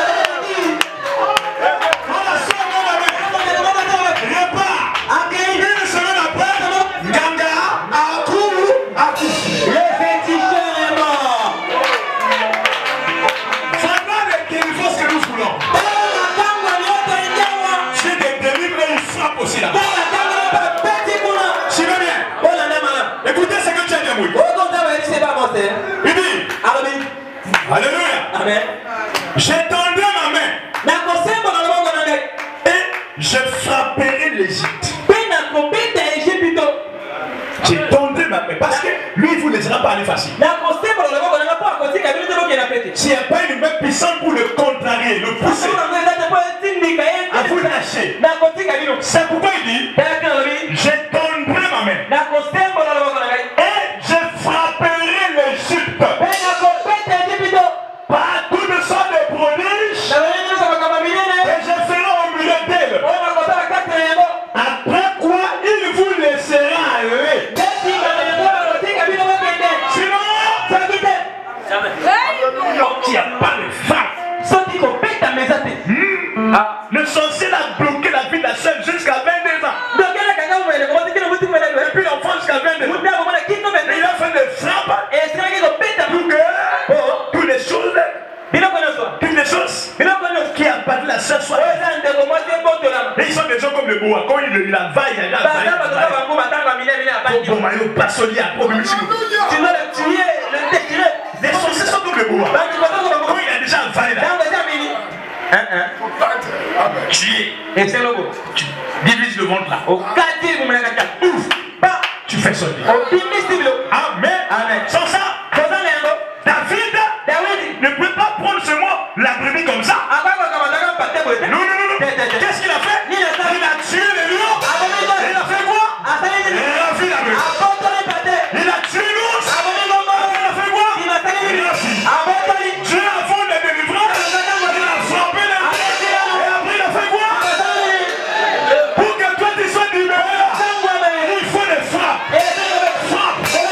Il dit, alléluia, amen. J'étendrai ma main et je frapperai l'Égypte. J'étendrai ma main parce que lui il ne vous laissera pas aller facile. S'il n'y a pas une main puissante pour le contrarier, le pousser, à vous lâcher. C'est pourquoi il dit, j'étendrai ma main et je frapperai l'Égypte. Par toutes sortes de prodiges, et je ferai au milieu d'elle. Après quoi il vous laissera aller. Sinon, il n'y a pas de femme. Ah, le sorcier a bloqué la vie de la sœur jusqu'à vingt-deux ans. Et puis l'enfant jusqu'à vingt-deux ans. Et il a fait des frappes pour que toutes les choses, toutes les choses qui appartiennent à la sœur soient. Et ils sont des gens comme le bois. Quand il la vaille, il la vaille. Tu dois le tuer, le détruire. Les sorciers sont comme le bois. Quand il a déjà vaillé là. Tuer. Et c'est le mot. Tu divises le monde là. Ouf. Tu fais sortir. Amen. Amen. Sans ça, David ne peut pas prendre ce mot, la brebis comme ça. Non, non, non, non. Qu'est-ce qu'il a fait? Il a tué les lions. Il a fait quoi? Il a fait la brebis. Il a tué l'ours. Il a fait quoi? Il a fui. Dieu a fait des délivrances. Il a frappé les lions. Et après il a fait quoi? Pour que toi tu sois libéré, il faut des frappes. Frappe.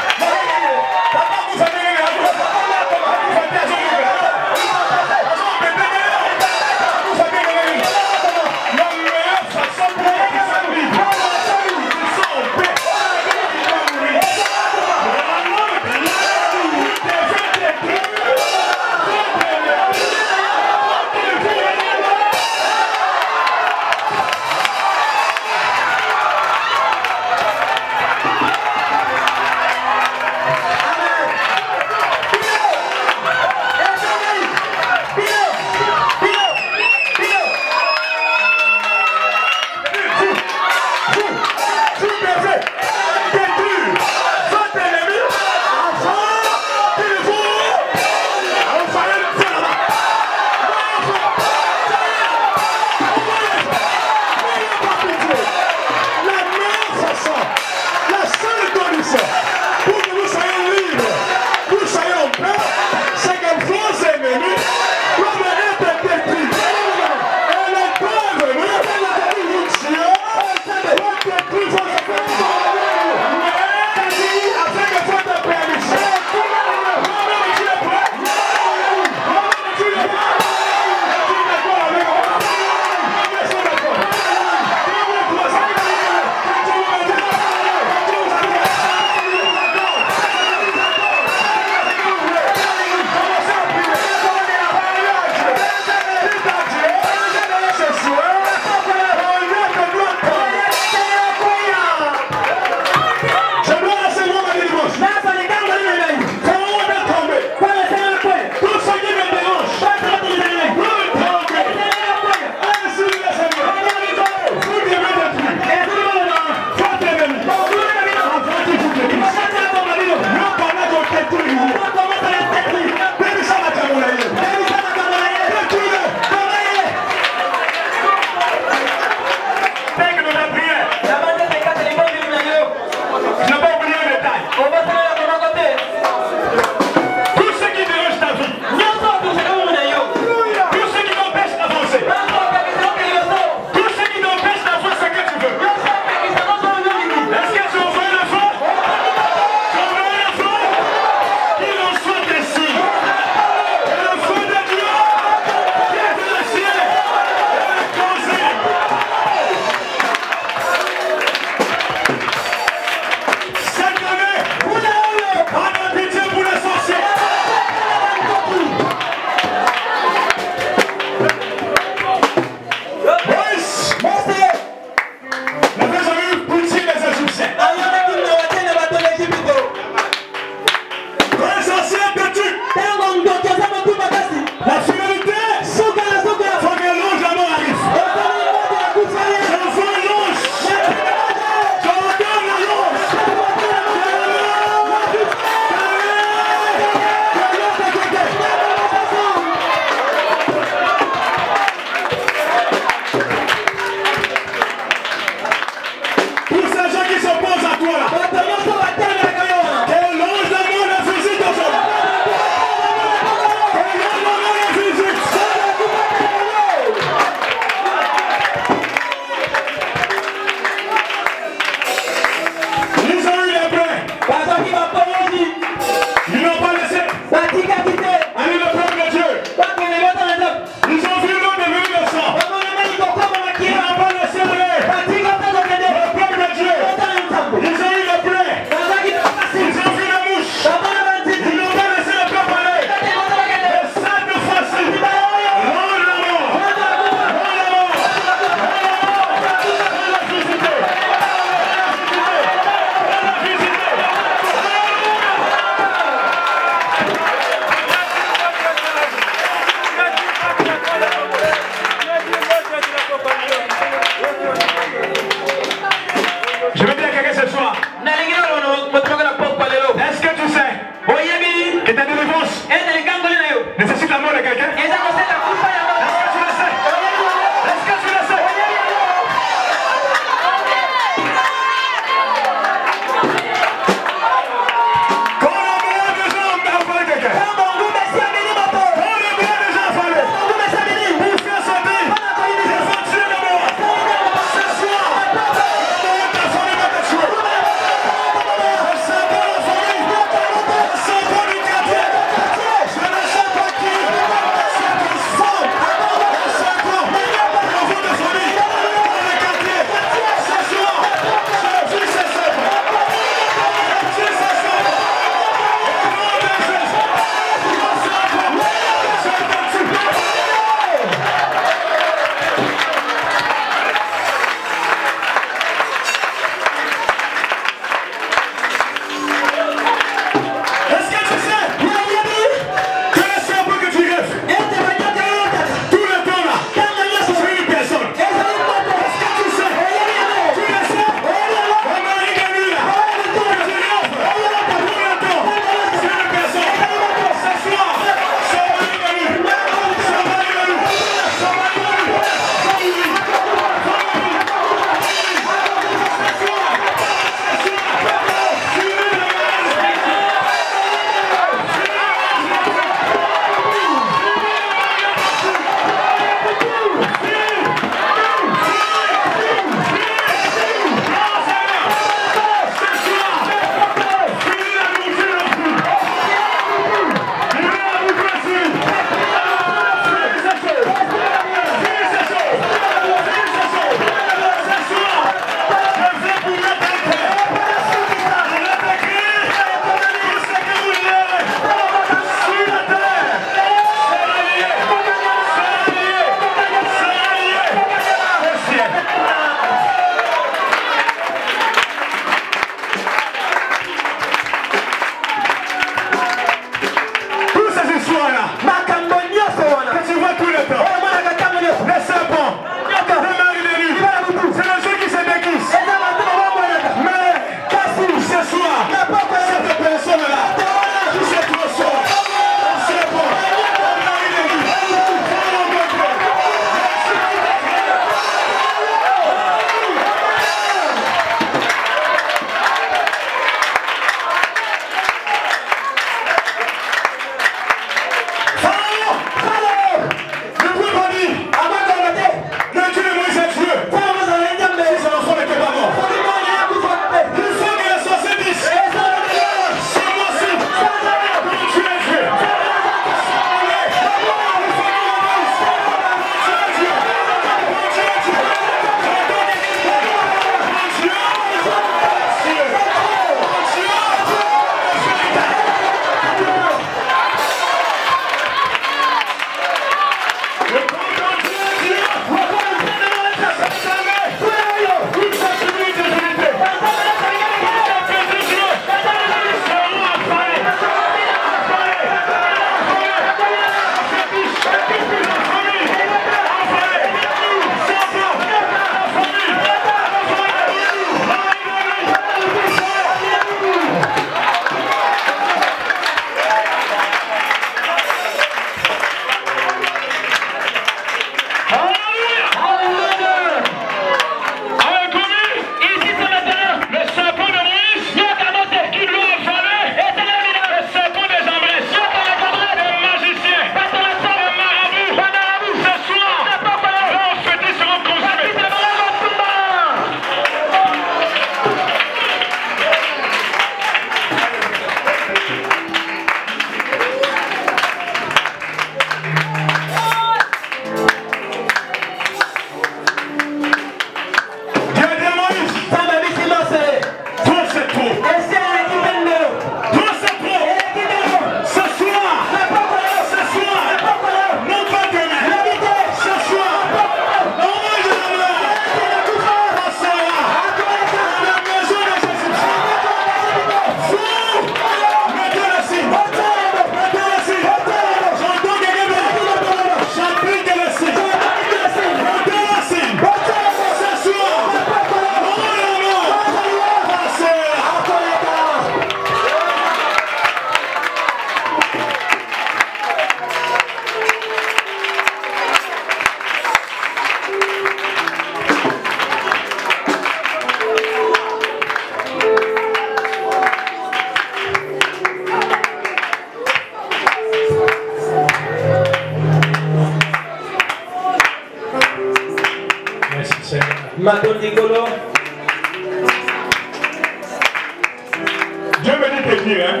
Dieu me dit de dire, hein?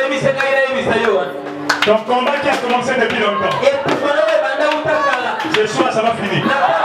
Ton combat qui a commencé depuis longtemps. Ce soir, ça va finir.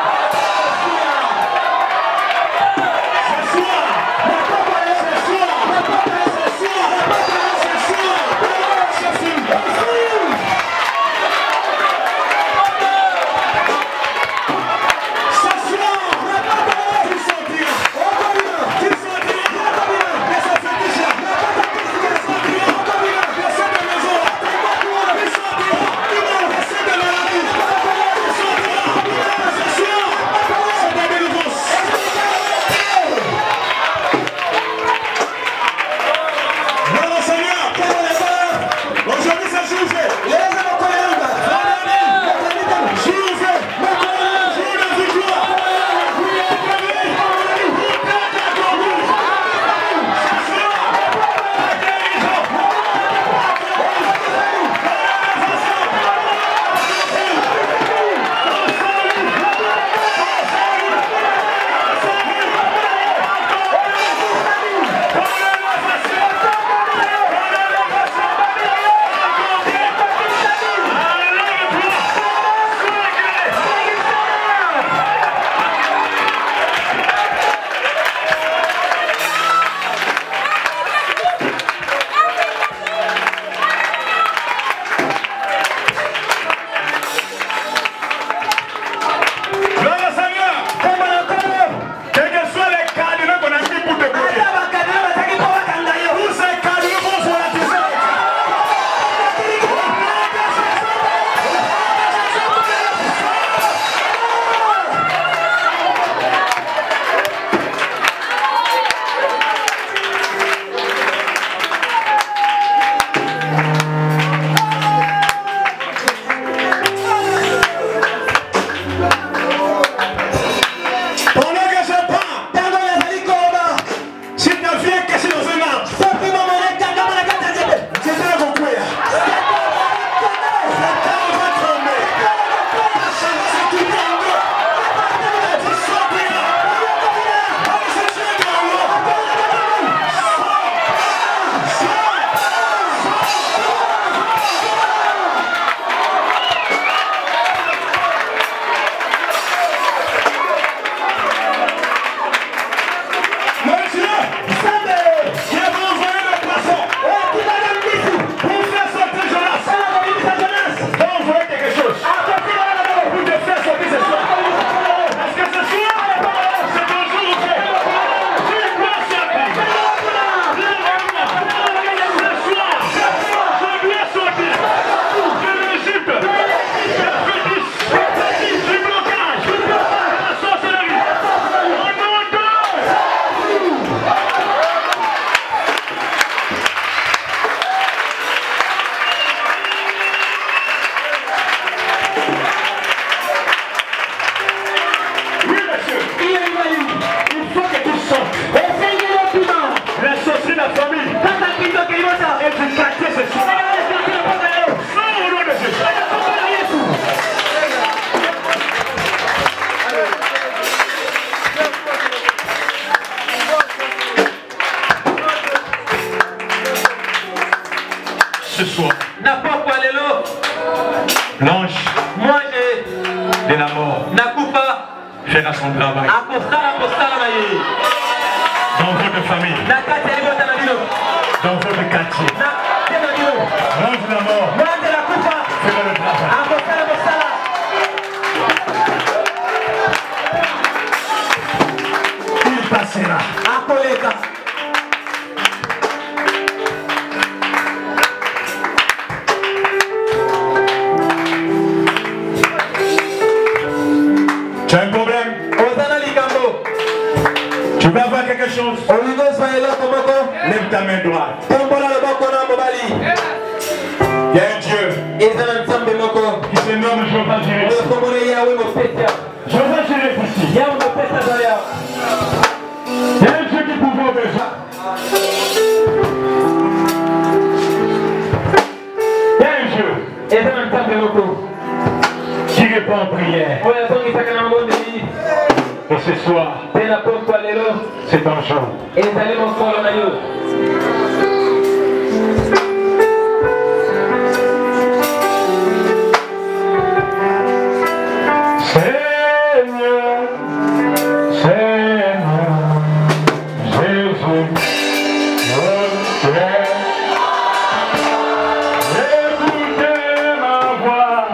Ce soir, l'ange de la mort fera son travail dans votre famille, dans votre quartier. L'ange de la mort fera le travail. Il passera. Tu as un problème? Tu vas avoir quelque chose? Lève ta main droite. Il y a un Dieu qui se nomme Jéhovah Jireh. Jéhovah Jireh ici. Il y a un Dieu qui pourvoit aux besoins. Il y a un Dieu qui répond en prière. Et ce soir, c'est un jour. Seigneur, Seigneur, Jésus, je t'aime. Écoutez ma voix.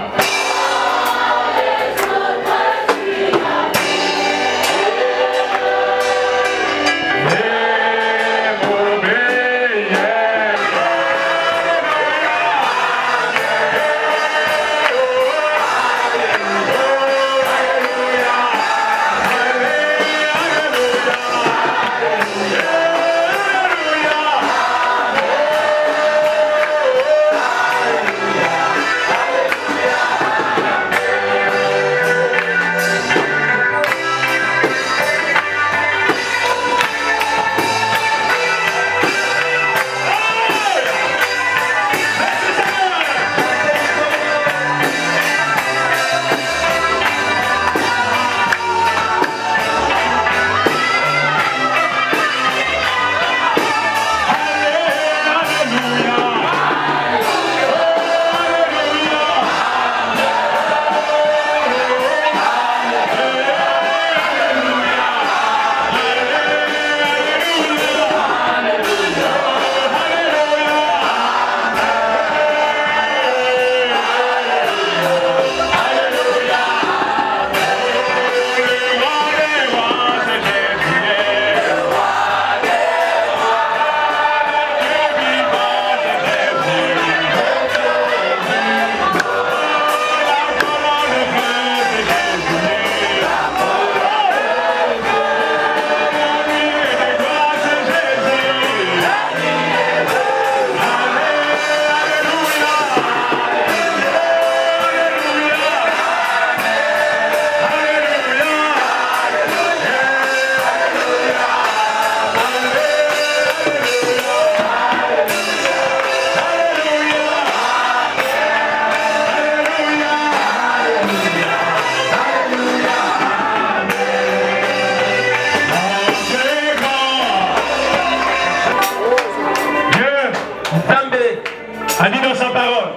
A dit dans sa parole,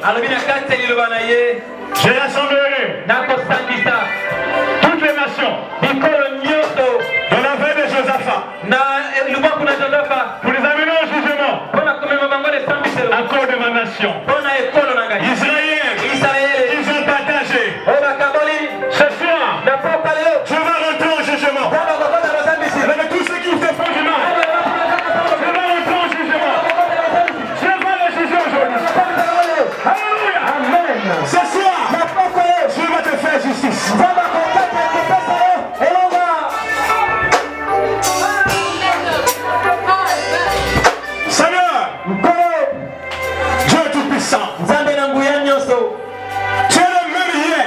j'ai rassemblé toutes les nations dans la veille de Josaphat pour les amener au jugement à cause de ma nation. Israël, ils ont partagé. Ce soir, je vais rentrer au jugement avec tous ceux qui vous font du mal. Je vais rentrer au jugement. Je vais le juger aujourd'hui. Alléluia. Amen. Ce soir, je vais te faire justice. Seigneur, Dieu tout-puissant, tu es le même hier,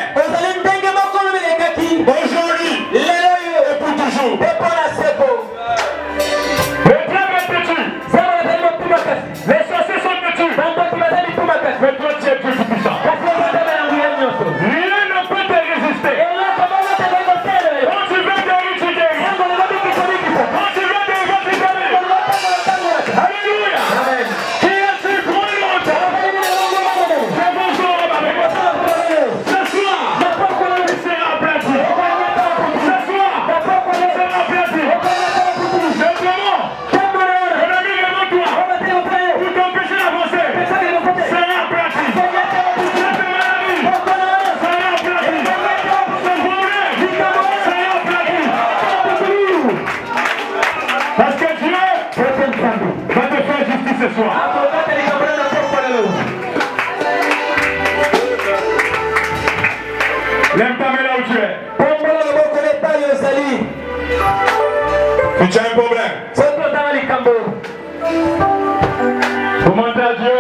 aujourd'hui et pour toujours. Les plans sont têtus, les sorciers sont têtus, mais toi tu es Dieu tout-puissant. Rien ne peut te résister. Quand tu veux guérir, tu guéris. Quand tu veux délivrer, tu délivres. Alléluia. Qui est-ce qui croit longtemps? C'est bonjour avec moi. Ce soir, il sera aplati. Ce soir, il sera aplati. Je demande, ennemi devant toi, pour t'empêcher d'avancer, sera aplati. Cette maladie sera aplati. Ce problème sera aplati. Parce que Dieu va te faire justice ce soir. Lève ta main là où tu es. Si tu as un problème, demande à Dieu,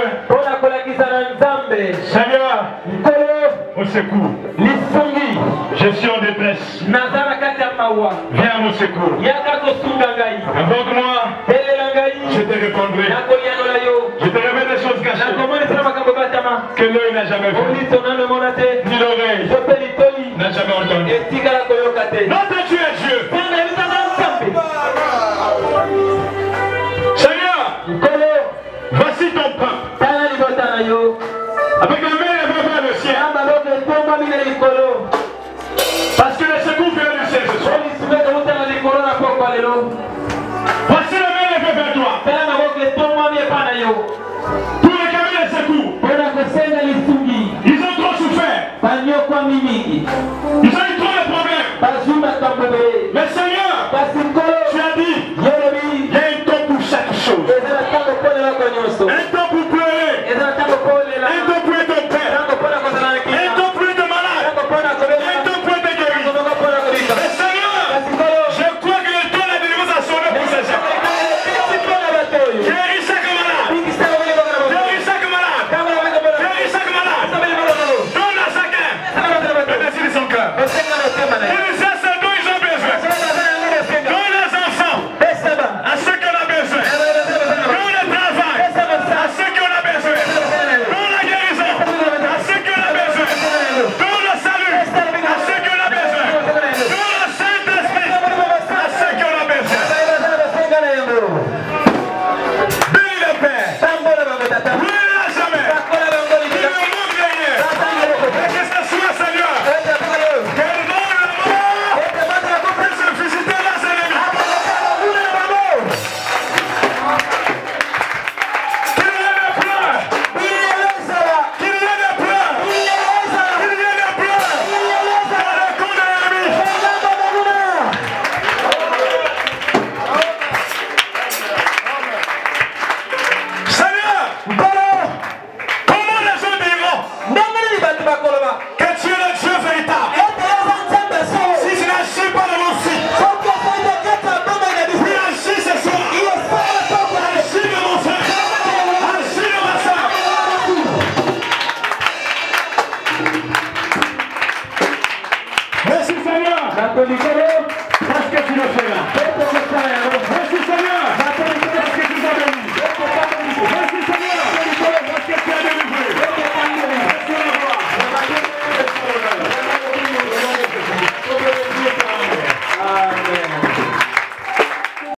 Seigneur, au secours. Je suis en détresse. Viens à mon secours. Invoque-moi, je te répondrai. Je te révèle des choses cachées que l'œil n'a jamais vues, ni l'oreille n'a jamais entendu. Notre Dieu est Dieu. Avec la main levée vers le ciel. Parce que le secours vient du ciel ce soir. Voici la main levée vers toi. Pour les camions de secours. Ils ont trop souffert. Ils ont eu trop de problèmes. Mais Seigneur, tu as dit, il y a un temps pour chaque chose. Un temps